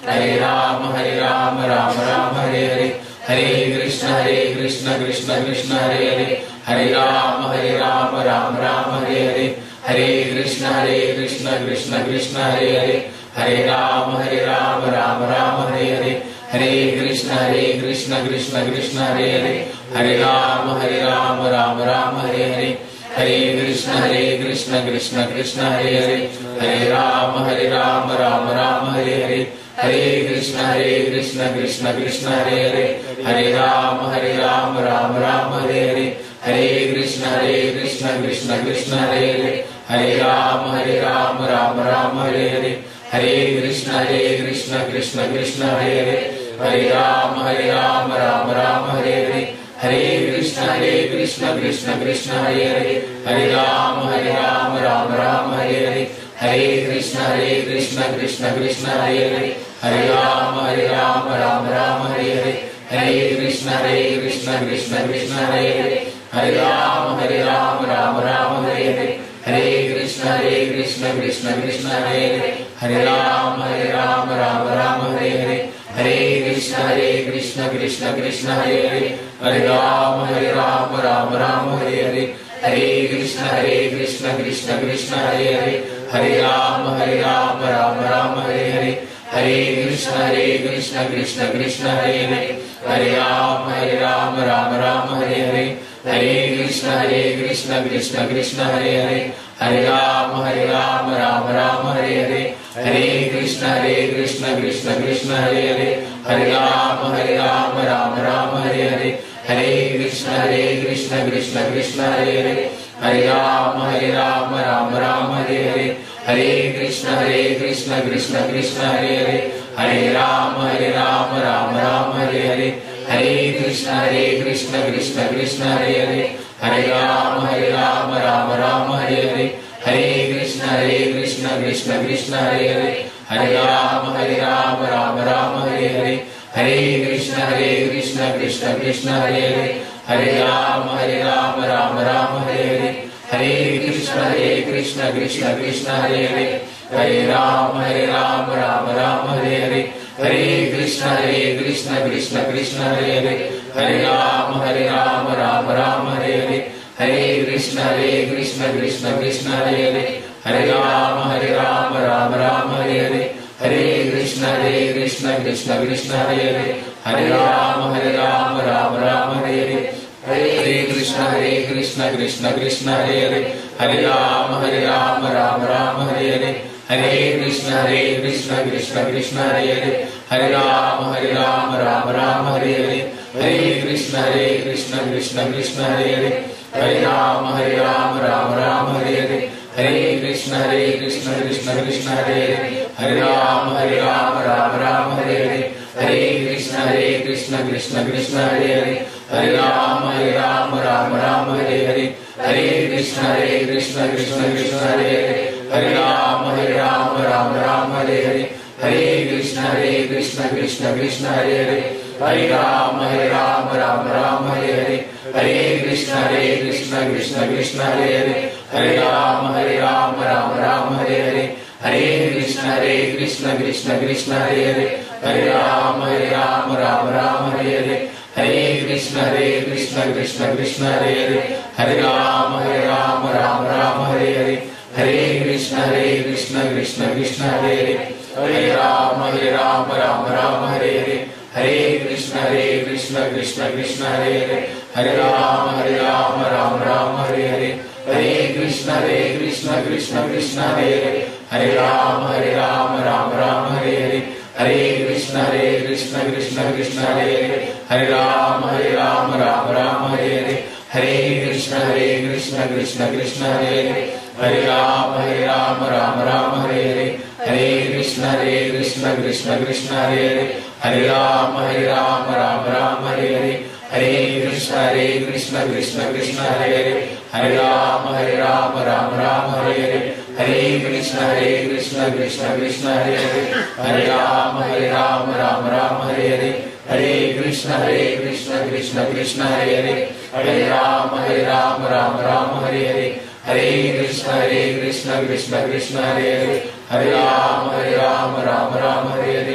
Hare Rama Hare Rama Rama Rama Hare Hare Hare Krishna Hare Krishna Krishna Krishna Hare Hare Hare Rama Hare Rama Rama Rama Hare Hare Hare Krishna Hare Krishna Krishna Krishna Hare Hare Hare Rama Hare Rama Rama Rama Hare Hare Hare Krishna Hare Krishna Krishna Krishna Hare Hare Hare Rama Hare Rama Rama Rama Hare Hare Hare Krishna Hare Krishna Krishna Krishna Hare Hare Hare Rama Hare Rama Rama Rama Hare Hare Hare Krishna Hare Krishna Krishna Krishna Hare Hare Hare Rama Hare Rama Rama Rama Hare Hare Hare Krishna Hare Krishna Krishna Krishna Hare Hare Hare Rama Hare Rama Rama Rama Hare Hare Hare Krishna Hare Krishna Krishna Krishna Hare Hare Hare Rama Hare Rama Rama Rama Hare Hare Hare Krishna Hare Krishna Krishna Krishna Hare Hare Hare Rama Hare Rama Rama Rama Hare Hare Hare Krishna Hare Krishna Krishna Krishna Hare Hare Hare Rama Hare Rama Rama Rama Hare Hare Hare Krishna Hare Krishna Krishna Krishna Hare Hare Hare Rama Hare Rama Rama Rama Hare Hare Hare Krishna Hare Krishna Krishna Krishna Hare Hare Hare Rama Hare Rama Rama Rama Hare Hare Hare Krishna Hare Krishna Krishna Krishna Hare Hare Hare Rama Hare Rama Rama Rama Hare Hare Hare Krishna Hare Krishna Krishna Krishna Hare Hare Hare Rama Hare Rama Rama Rama Hare Hare Hare Krishna Hare Krishna Krishna Krishna Hare Hare Hare Rama Hare Rama Rama Rama Hare Hare Hare Krishna Hare Krishna Krishna Krishna Hare Hare Hare Rama Hare Rama Rama Rama Hare Hare Hare Krishna Hare Krishna Krishna Krishna Hare Hare Hare Rama Hare Rama Rama Rama Hare Hare Hare Krishna Hare Krishna Krishna Krishna Hare Hare Hare Rama Hare Rama Rama Rama Hare Hare Hare Krishna Hare Krishna Krishna Krishna Hare Hare Hare Rama Hare Rama Rama Rama Hare Hare Hare Krishna Hare Krishna Krishna Krishna Hare Hare Hare Rama Hare Rama Rama Rama Hare Hare Hare Krishna Hare Krishna Krishna Krishna Hare Hare Hare Rama Hare Rama Rama Rama Hare Hare Hare Krishna Hare Krishna Krishna Krishna Hare Hare Hare Rama Hare Rama Rama Rama Hare Hare Hare Krishna Hare Krishna Krishna Krishna Hare Hare Hare Rama Hare Rama Rama Rama Hare Hare Hare Krishna Hare Krishna Krishna Krishna Hare Hare Hare Rama Hare Rama Rama Rama Hare Hare Hare Krishna Hare Krishna Krishna Krishna Hare Hare Hare Rama Hare Rama Rama Rama Hare Hare Hare Krishna Hare Krishna Krishna Krishna Hare Hare Hare Rama Hare Rama Rama Rama Hare Hare Hare Krishna Hare Krishna Krishna Krishna Hare Hare Hare Rama Hare Rama Rama Rama Hare Hare Hare Krishna Hare Krishna Krishna Krishna Hare Hare Hare Rama Hare Rama Rama Rama Hare Hare Hare Krishna Hare Krishna Krishna Krishna Hare Hare Hare Rama Hare Rama Rama Rama Hare Hare Hare Krishna Hare Krishna Krishna Krishna Hare Hare Hare Rama Hare Rama Rama Rama Hare Hare Hare Krishna Hare Krishna Krishna Krishna Hare Hare Hare Rama Hare Rama Rama Rama Hare Hare Hare Krishna Hare Krishna Krishna Krishna Hare Hare Hare Rama Hare Rama Rama Rama Hare Hare Hare Krishna Hare Krishna Krishna Krishna Hare Hare Hare Rama Hare Rama Rama Rama Hare Hare Hare Krishna Hare Krishna Krishna Krishna Hare Hare Hare Rama Hare Rama Rama Rama Hare Hare Hare Krishna Hare Krishna Krishna Krishna Hare Hare Hare Rama Hare Rama Rama Rama Hare Hare Hare Krishna Hare Krishna Krishna Krishna Hare Hare Hare Rama Hare Rama Rama Rama Hare Hare Hare Krishna Hare Krishna Krishna Krishna Hare Hare Hare Rama Hare Rama Rama Rama Hare Hare Hare Krishna Hare Krishna Krishna Krishna Hare Hare Hare Rama Hare Rama Rama Rama Hare Hare Hare Krishna Hare Krishna Krishna Krishna Hare Hare Hare Rama Hare Rama Rama Rama Hare Hare Hare Krishna Hare Krishna Krishna Krishna Hare Hare Hare Rama Hare Rama Rama Rama Hare Hare Hare Krishna Hare Krishna Krishna Krishna Hare Hare Hare Rama Hare Rama Rama Rama Hare Hare Hare Krishna Hare Krishna Krishna Krishna Hare Hare Hare Rama Hare Rama Rama Rama Hare Hare Hare Krishna Hare Krishna Krishna Krishna Hare Hare Hare Rama Hare Rama Rama Rama Hare Hare Hare Krishna Hare Krishna Krishna Krishna Hare Hare Hare Rama Hare Rama Rama Rama Hare Hare Hare Krishna Hare Krishna Krishna Krishna Hare Hare Hare Rama Hare Rama Rama Rama Hare Hare Hare Krishna Hare Krishna Krishna Krishna Hare Hare Hare Rama Hare Rama Rama Rama Hare Hare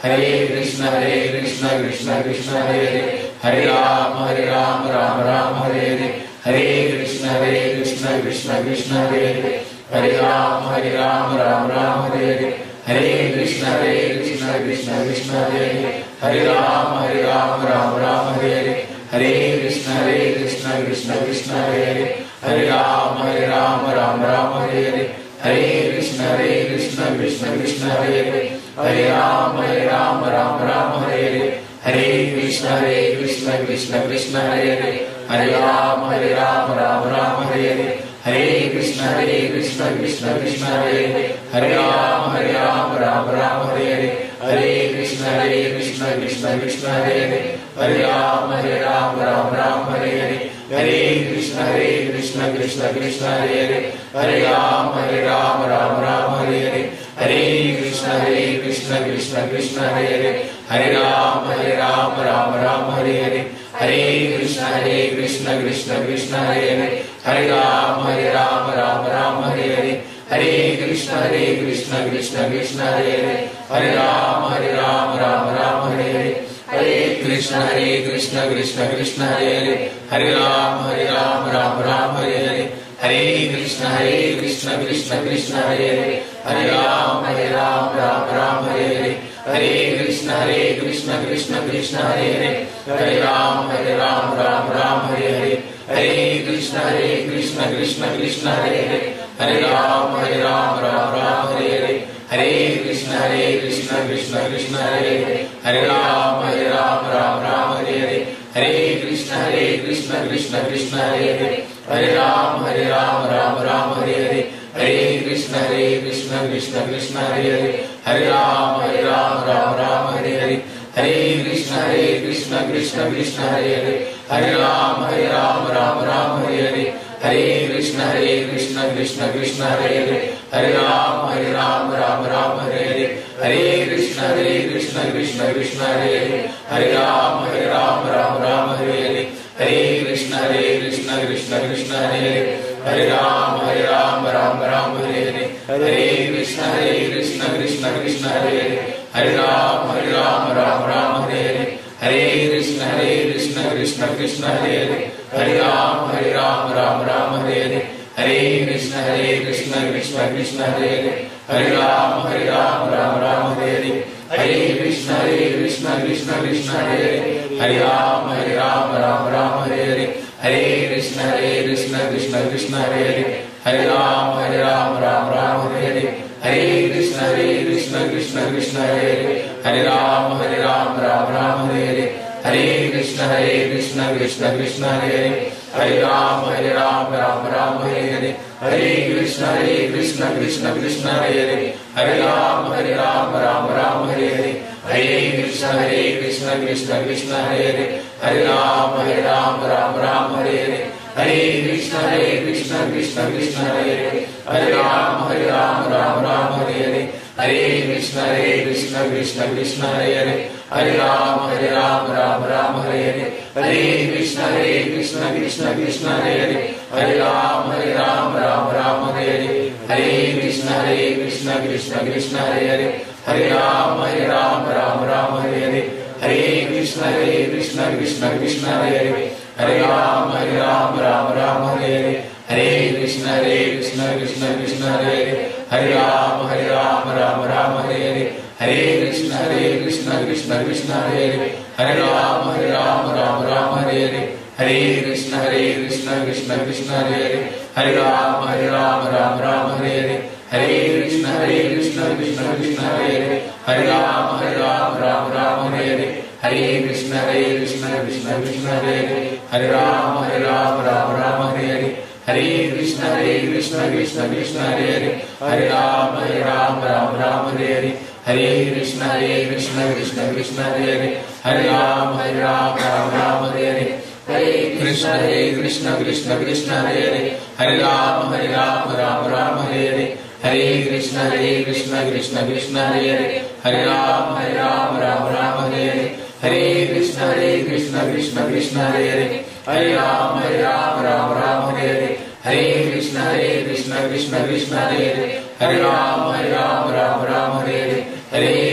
Hare Krishna Hare Krishna Krishna Krishna Hare Hare Hare Rama Hare Rama Rama Rama Hare Hare Hare Krishna Hare Krishna Krishna Krishna Hare Hare Hare Rama Hare Rama Rama Rama Hare Hare Hare Krishna Hare Krishna Krishna Krishna Hare Hare Hare Rama Hare Rama Rama Rama Hare Hare Hare Krishna Hare Krishna Krishna Krishna Hare Hare Hare Rama Hare Rama Rama Rama Hare Hare Hare Krishna Hare Krishna Krishna Krishna Hare Hare Hare Rama Hare Rama Rama Rama Hare Hare Hare Krishna Hare Krishna Krishna Krishna Hare Hare Hare Rama Hare Rama Rama Rama Hare Hare Hare Krishna Hare Krishna Krishna Krishna Hare Hare Hare Rama Hare Rama Rama Rama Hare Hare Hare Krishna Hare Krishna Krishna Krishna Hare Hare Hare Rama Hare Rama Rama Rama Hare Hare Hare Krishna Hare Krishna Krishna Krishna Hare Hare Hare Rama Hare Rama Rama Rama Hare Hare Hare Krishna Hare Krishna Krishna Krishna Hare Hare Hare Rama Hare Rama Rama Rama Hare Hare Hare Krishna Hare Krishna Krishna Krishna Hare Hare Hare Rama Hare Rama Rama Rama Hare Hare Hare Krishna Hare Krishna Krishna Krishna Hare Hare Hare Rama Hare Rama Rama Rama Hare Hare Hare Krishna Hare Krishna Krishna Krishna Hare Hare Hare Rama Hare Rama Rama Rama Hare Hare Hare Krishna Hare Krishna Krishna Krishna Hare Hare Hare Rama Hare Rama Rama Rama Hare Hare Hare Krishna Hare Krishna Krishna Krishna Hare Hare Hare Rama Hare Rama Rama Rama Hare Hare Hare Krishna Hare Krishna Krishna Krishna Hare Hare Hare Rama Hare Rama Rama Rama Hare Hare Hare Krishna Hare Krishna Krishna Krishna Hare Hare Hare Rama Hare Rama Rama Rama Hare Hare Hare Krishna Hare Krishna Krishna Krishna Hare Hare Hare Rama Hare Rama Rama Rama Hare Hare Hare Krishna Hare Krishna Krishna Krishna Hare Hare Hare Rama Hare Rama Rama Rama Hare Hare Hare Krishna Hare Krishna Krishna Krishna Hare Hare Hare Rama Hare Rama Rama Rama Hare Hare Hare Krishna Hare Krishna Krishna Krishna Hare Hare Hare Rama Hare Rama Rama Rama Hare Hare Hare Krishna Hare Krishna Krishna Krishna Hare Hare Hare Rama Hare Rama Rama Rama Hare Hare Hare Krishna Hare Krishna Krishna Krishna Hare Hare Hare Rama Hare Rama Rama Rama Hare Hare Hare Krishna Hare Krishna Krishna Krishna Hare Hare Hare Rama Hare Rama Rama Rama Hare Hare Hare Krishna Hare Krishna Krishna Krishna Hare Hare Hare Rama Hare Rama Rama Rama Hare Hare Hare Krishna Hare Krishna Krishna Krishna Hare Hare Hare Rama Hare Rama Rama Rama Hare Hare Hare Krishna Hare Krishna Krishna Krishna Hare Hare Hare Rama Hare Rama Rama Rama Hare Hare Hare Krishna Hare Krishna Krishna Krishna Hare Hare Hare Rama Hare Rama Rama Rama Hare Hare Hare Krishna Hare Krishna Krishna Krishna Hare Hare Hare Rama Hare Rama Rama Rama Hare Hare Hare Krishna Hare Krishna Krishna Krishna Hare Hare Hare Rama Hare Rama Rama Rama Hare Hare Hare Krishna Hare Krishna Krishna Krishna Hare Hare Hare Rama Hare Rama Rama Rama Hare Hare Hare Krishna Hare Krishna Krishna Krishna Hare Hare Hare Rama Hare Rama Rama Rama Hare Hare Hare Krishna Hare Krishna Krishna Krishna Hare Hare Hare Rama Hare Rama Rama Rama Hare Hare Hare Krishna Hare Krishna Krishna Krishna Hare Hare Hare Rama Hare Rama Rama Rama Hare Hare Hare Krishna Hare Krishna Krishna Krishna Hare Hare Hare Rama Hare Rama Rama Rama Hare Hare Hare Krishna Hare Krishna Krishna Krishna Hare Hare Hare Rama Hare Rama Rama Rama Hare Hare Hare Krishna Hare Krishna Krishna Krishna Hare Hare Hare Rama Hare Rama Rama Rama Hare Hare Hare Krishna Hare Krishna Krishna Krishna Hare Hare Hare Rama Hare Rama Rama Rama Hare Hare Hare Krishna Hare Krishna Krishna Krishna Hare Hare Hare Rama Hare Rama Rama Rama Hare Hare Hare Krishna Hare Krishna Krishna Krishna Hare Hare Hare Rama Hare Rama Rama Rama Hare Hare Hare Krishna Hare Krishna Krishna Krishna Hare Hare Hare Rama Hare Rama Rama Rama Hare Hare Hare Krishna Hare Krishna Krishna Krishna Hare Hare Hare Rama Hare Rama Rama Rama Hare Hare Hare Krishna Hare Krishna Krishna Krishna Hare Hare Hare Rama Hare Rama Rama Rama Hare Hare Hare Krishna Hare Krishna Krishna Krishna Hare Hare Hare Rama Hare Rama Rama Rama Hare Hare Hare Krishna Hare Krishna Krishna Krishna Hare Hare Hare Rama Hare Rama Rama Rama Hare Hare Hare Krishna Hare Krishna Krishna Krishna Hare Hare Hare Rama Hare Rama Rama Rama Hare Hare Hare Krishna Hare Krishna Krishna Krishna Hare Hare Hare Rama Hare Rama Rama Rama Hare Hare Hare Krishna Hare Krishna Krishna Krishna Hare Hare Hare Rama Hare Rama Rama Rama Hare Hare Hare Krishna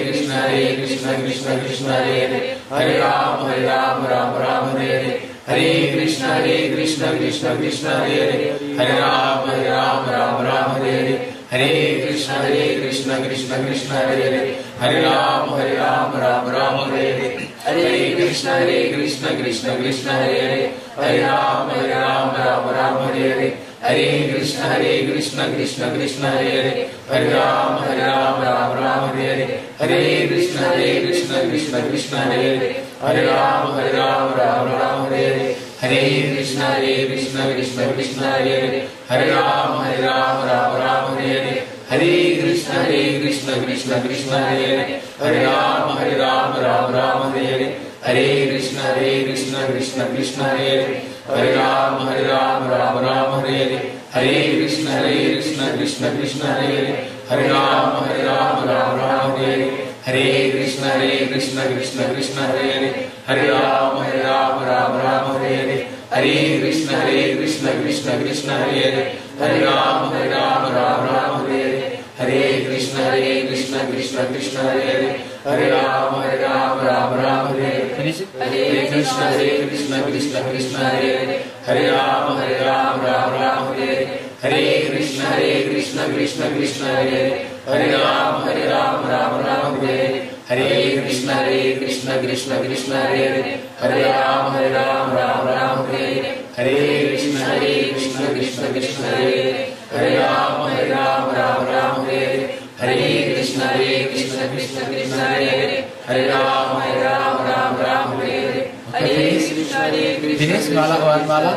Hare Krishna Krishna Krishna Hare Hare Hare Ram Hare Ram Ram Ram Hare Hare Hare Krishna Hare Krishna Krishna Krishna Hare Hare Hare Ram Hare Ram Ram Ram Hare Hare Hare Krishna Hare Krishna Krishna Krishna Hare Hare Hare Ram Hare Ram Ram Ram Hare Hare Hare Krishna Hare Krishna Krishna Krishna Hare Hare Hare Ram Hare Ram Ram Ram Hare Hare Hare Krishna Hare Krishna Krishna Krishna Hare Hare Hare Ram Hare Ram Ram Ram Hare Hare Hare Krishna Hare Krishna Krishna Krishna Hare Hare Hare Ram Hare Ram Ram Ram Hare Hare Hare Krishna Hare Krishna Krishna Krishna Hare Hare Hare Ram Hare Ram Ram Ram Hare Hare Hare Krishna Hare Krishna Krishna Krishna Hare Hare Hare Ram Hare Ram Ram Ram Hare Hare Hare Krishna Hare Krishna Krishna Krishna Hare Hare Hare Ram Hare Ram Ram Ram Hare Hare Hare Krishna Hare Krishna Krishna Krishna Hare Hare Hare Ram Hare Ram Ram Ram Hare Hare Hare Krishna Hare Krishna Krishna Krishna Hare Hare Hare Ram Hare Ram Ram Ram Hare Hare Hare Krishna Hare Krishna Krishna Krishna Hare Hare Hare Ram Hare Ram Ram Ram Hare Hare Hare Krishna Hare Krishna Krishna Krishna Hare Hare Hare Ram Hare Ram Ram Ram Hare Hare Finish it. Hare Krishna Hare Krishna Krishna Krishna Hare Hare Hare Ram Hare Ram Ram Ram Hare Hare Hare Krishna Hare Krishna Krishna Krishna Hare Hare Hare Ram Hare Ram Ram Ram Hare Hare Hare Krishna Hare Krishna Krishna Krishna Hare Hare Hare Ram Hare Ram Ram Ram Hare Hare Hare Krishna Hare Krishna Krishna Krishna Hare Hare Hare Ram Hare Ram Ram Ram Hare Hare Hare Krishna Hare Krishna Krishna Krishna Hare Hare Hare Ram Hare Ram Ram Ram Hare Hare Hare Krishna Hare Krishna Finish Mala one Mala.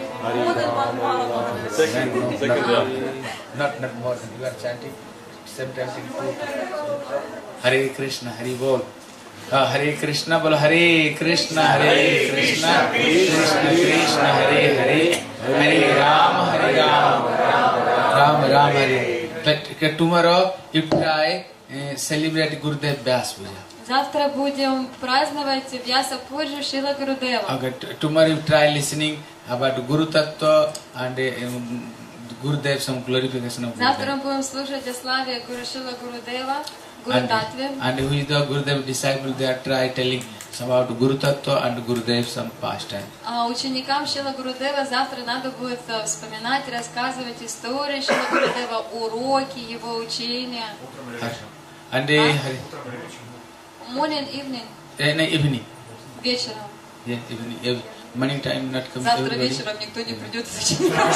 Second, second, yeah. Not not more than you are chanting. Same chanting two. Hare Krishna, Hare Bol. Uh, Hare Krishna, Bol Hare Krishna, Hare Krishna, Krishna Krishna, Hare Hare, Hare Ram, Hare Ram, Ram Ram Hare. But tomorrow you try uh, celebrate Gurudev Vyas Puja. Завтра будем праздновать Vyasa Puja Шрила Гурудева. Okay, tomorrow you try listening about Guru Tattva and um, Gurudev, some glorification of Gurudev. Завтра мы будем слушать о славе Гуру Шрила Гурудева, Гуру Татве. And who is the Gurudev disciple? They are try telling about Guru Tattva and Gurudev some pastime. А ученикам Шрила Гурудева завтра надо будет вспоминать, рассказывать истории Шрила Гурудева, уроки, его учения. And they Morning, evening. Eh, no, evening. Вечером. Yeah, evening. Morning time not come. Завтра вечером никто не придет из учеников.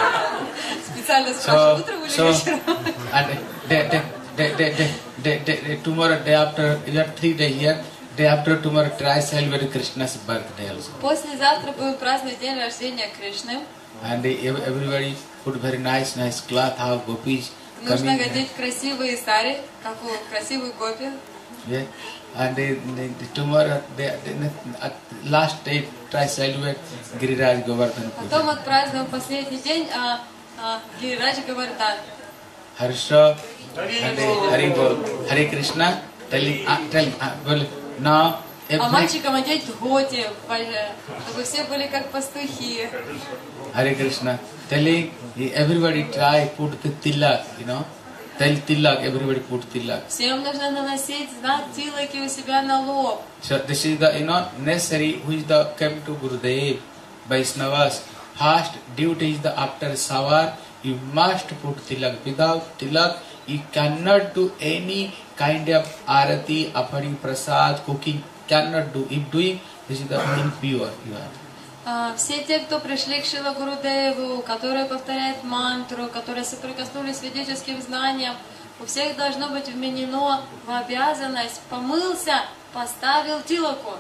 Специально спрашивают, утром или вечером. And day, day, day, day, day, day, day, tomorrow, day after, you are three days here. Day after tomorrow, try celebrate Krishna's birthday also. Послезавтра будем праздновать день рождения Кришны. And they, everybody put very nice, nice cloth, how gopis. Нужно одеть красивые сари, как у красивой гопи. Yeah, and they, they, they, tomorrow, they, they, at last day, try celebrate Giriraj Govardhan Puja. Потом отпразднуем последний день а, а, Гирирадж Говардан. Harsha and Hari Bol, Hare Krishna, telling, uh, telling, uh, well, now. А мальчикам одеть готи, чтобы все были как пастухи. Hare Krishna, telling everybody try put the tilak, you know. Tell tilak, everybody put tilak. Всем нужно наносить знак тилаки у себя на лоб. So this is the, you know, necessary, who is the, came to Gurudev, Vaishnavas. First duty is the after shower, you must put tilak. Without tilak, you cannot do any kind of arati, apari, prasad, cooking, cannot do. If doing, this is the impure you are. Uh, все те, кто пришли к Шрила Гурудеву, которые повторяют мантру, которые соприкоснулись с ведическим знанием, у всех должно быть вменено в обязанность помылся, поставил тилаку.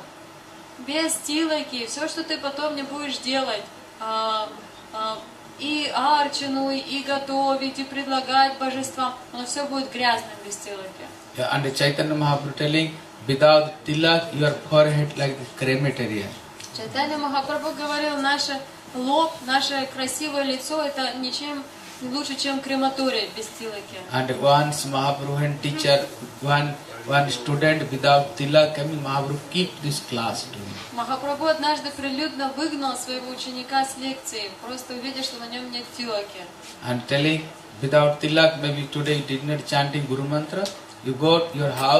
Без тилаки, все, что ты потом не будешь делать, uh, uh, и арчину, и готовить, и предлагать божествам, но все будет грязным без тилаки. Yeah, and the Chaitanya Mahaprabhu telling, without tilak, your forehead like the crematorium. Чайтанья Махапрабху говорил, наше лоб, наше красивое лицо, это ничем не лучше, чем крематорий без тилаки. And once Mahaprabhu teacher, one one student without tilak coming, Mahaprabhu keep this class to him. Махапрабху однажды прилюдно выгнал своего ученика с лекции, просто увидев, что на нем нет тилаки. And telling, without tilak, maybe today you did not chanting Guru Mantra, you go to your house,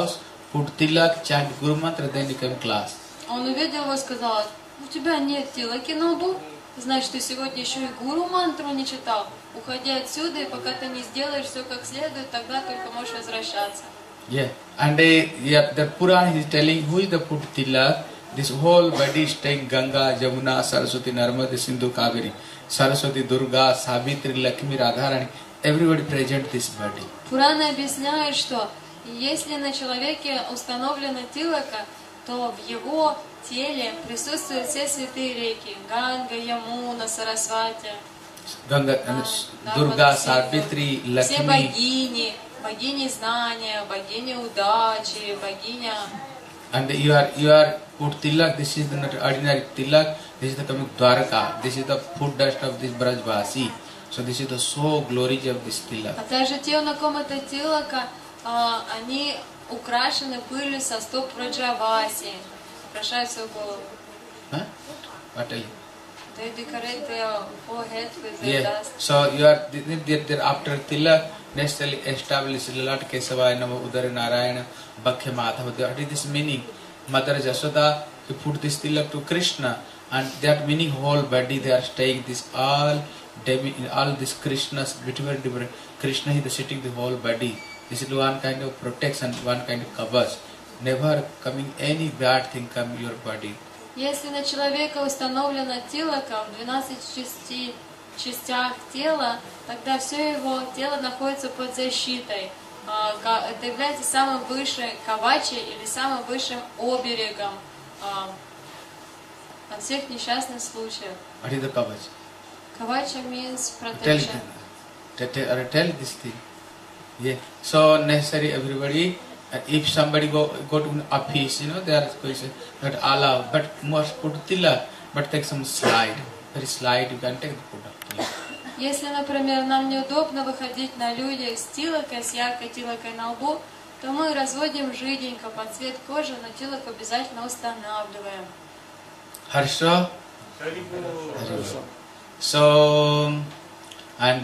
put tilak, chant Guru Mantra, then he came class. Он увидел его и сказал: у тебя нет тилаки на лбу, значит, ты сегодня еще и гуру мантру не читал. Уходи отсюда, и пока ты не сделаешь все как следует, тогда только можешь возвращаться. Yeah, and uh, yeah, the Purana is telling who is the put tilak. This whole body is staying Ganga, Jamuna, Saraswati, Narmada, Sindhu, Kaveri, Saraswati, Durga, Savitri, Lakshmi, Radharani. Everybody present this body. Пурана объясняет, что если на человеке установлена тилака, то в его теле присутствуют все святые реки: Ганга, Ямуна, Сарасвати, Ganga, and Durga, Savitri, все Lakshmi. богини, богини знания, богиня удачи, богиня. And you are you are put tilak. This is not ordinary tilak. This is the coming Dwarka. This is the foot dust of this Brajvasi. So this is the so glory of this tilak. А также те, на ком это тилака, а, они украшены пылью со стоп Браджаваси, украшают свою голову. Huh? What tell you? They decorate their forehead with their Yeah. dust. So you are there, there after tilak necessarily established Lord Kesava, Namo Udara Narayana, Bhakya Madhava. What is this meaning? Mother Jasoda, he put this tilak to Krishna, and that meaning whole body they are staying this all demi, all this Krishna's different different Krishna is sitting the whole body. This is one kind of protection, one kind of covers. Never coming any bad thing come your body. Если на человека установлена тилака в двенадцати части, частях тела, тогда все его тело находится под защитой. А, ка- Это является самым высшим кавачи или самым высшим оберегом а, от всех несчастных случаев. What is the coverage? Kavacha means Tell, protection. tell, tell, tell this thing. Yeah. So necessary everybody. Uh, if somebody go go to an office, you know, they are going to not allow, but must put tilak, but take some slide. Very slide, you can take the put up tilak. Если, например, нам неудобно выходить на людей с тилакой, с яркой тилакой на лбу, то мы разводим жиденько под цвет кожи, но тилок обязательно устанавливаем. Harsha? Haribol. So, and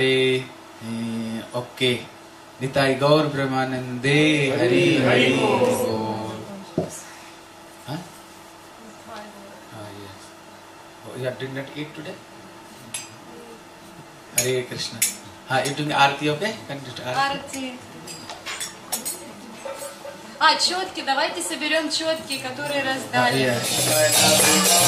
uh, okay. Nitai Gaur Brahmanande Hari Hari Bol. Huh? Ah, yes. Oh, you did not eat today? Hare Krishna. Ah, you doing Aarti, okay? Can you do Aarti? Арти. А, четки, давайте соберем четки, которые Ah, раздали. yes.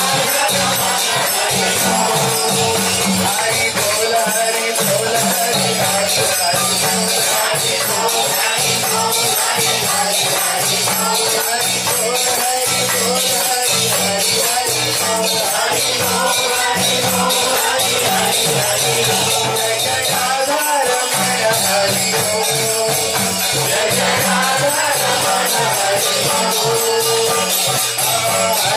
Hari Bol, Hari Bol, Hari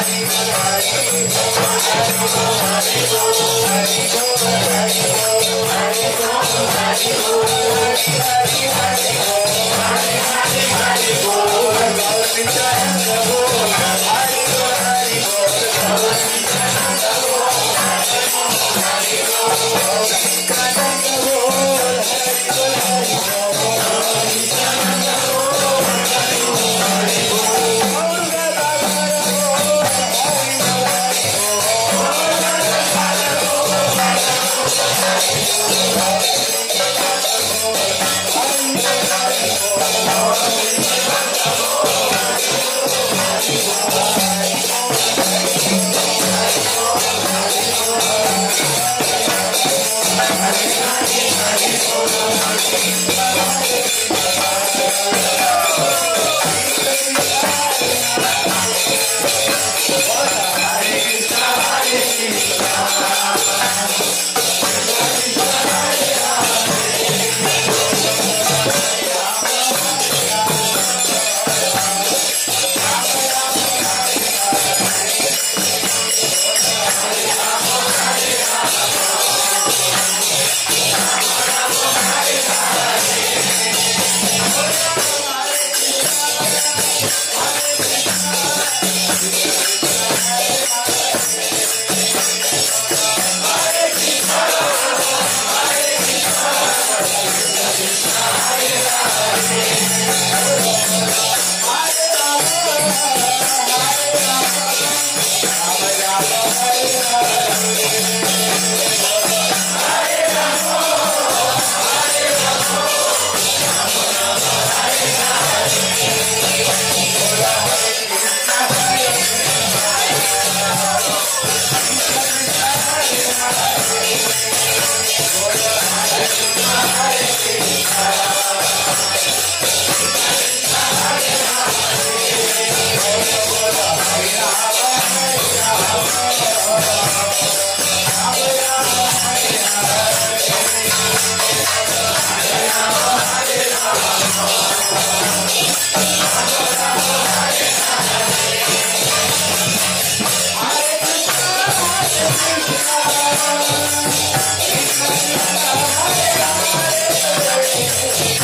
Hare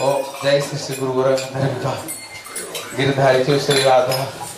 ओ जय श्री श्री गुरु गोरखनाथ गिरधारी श्री राधा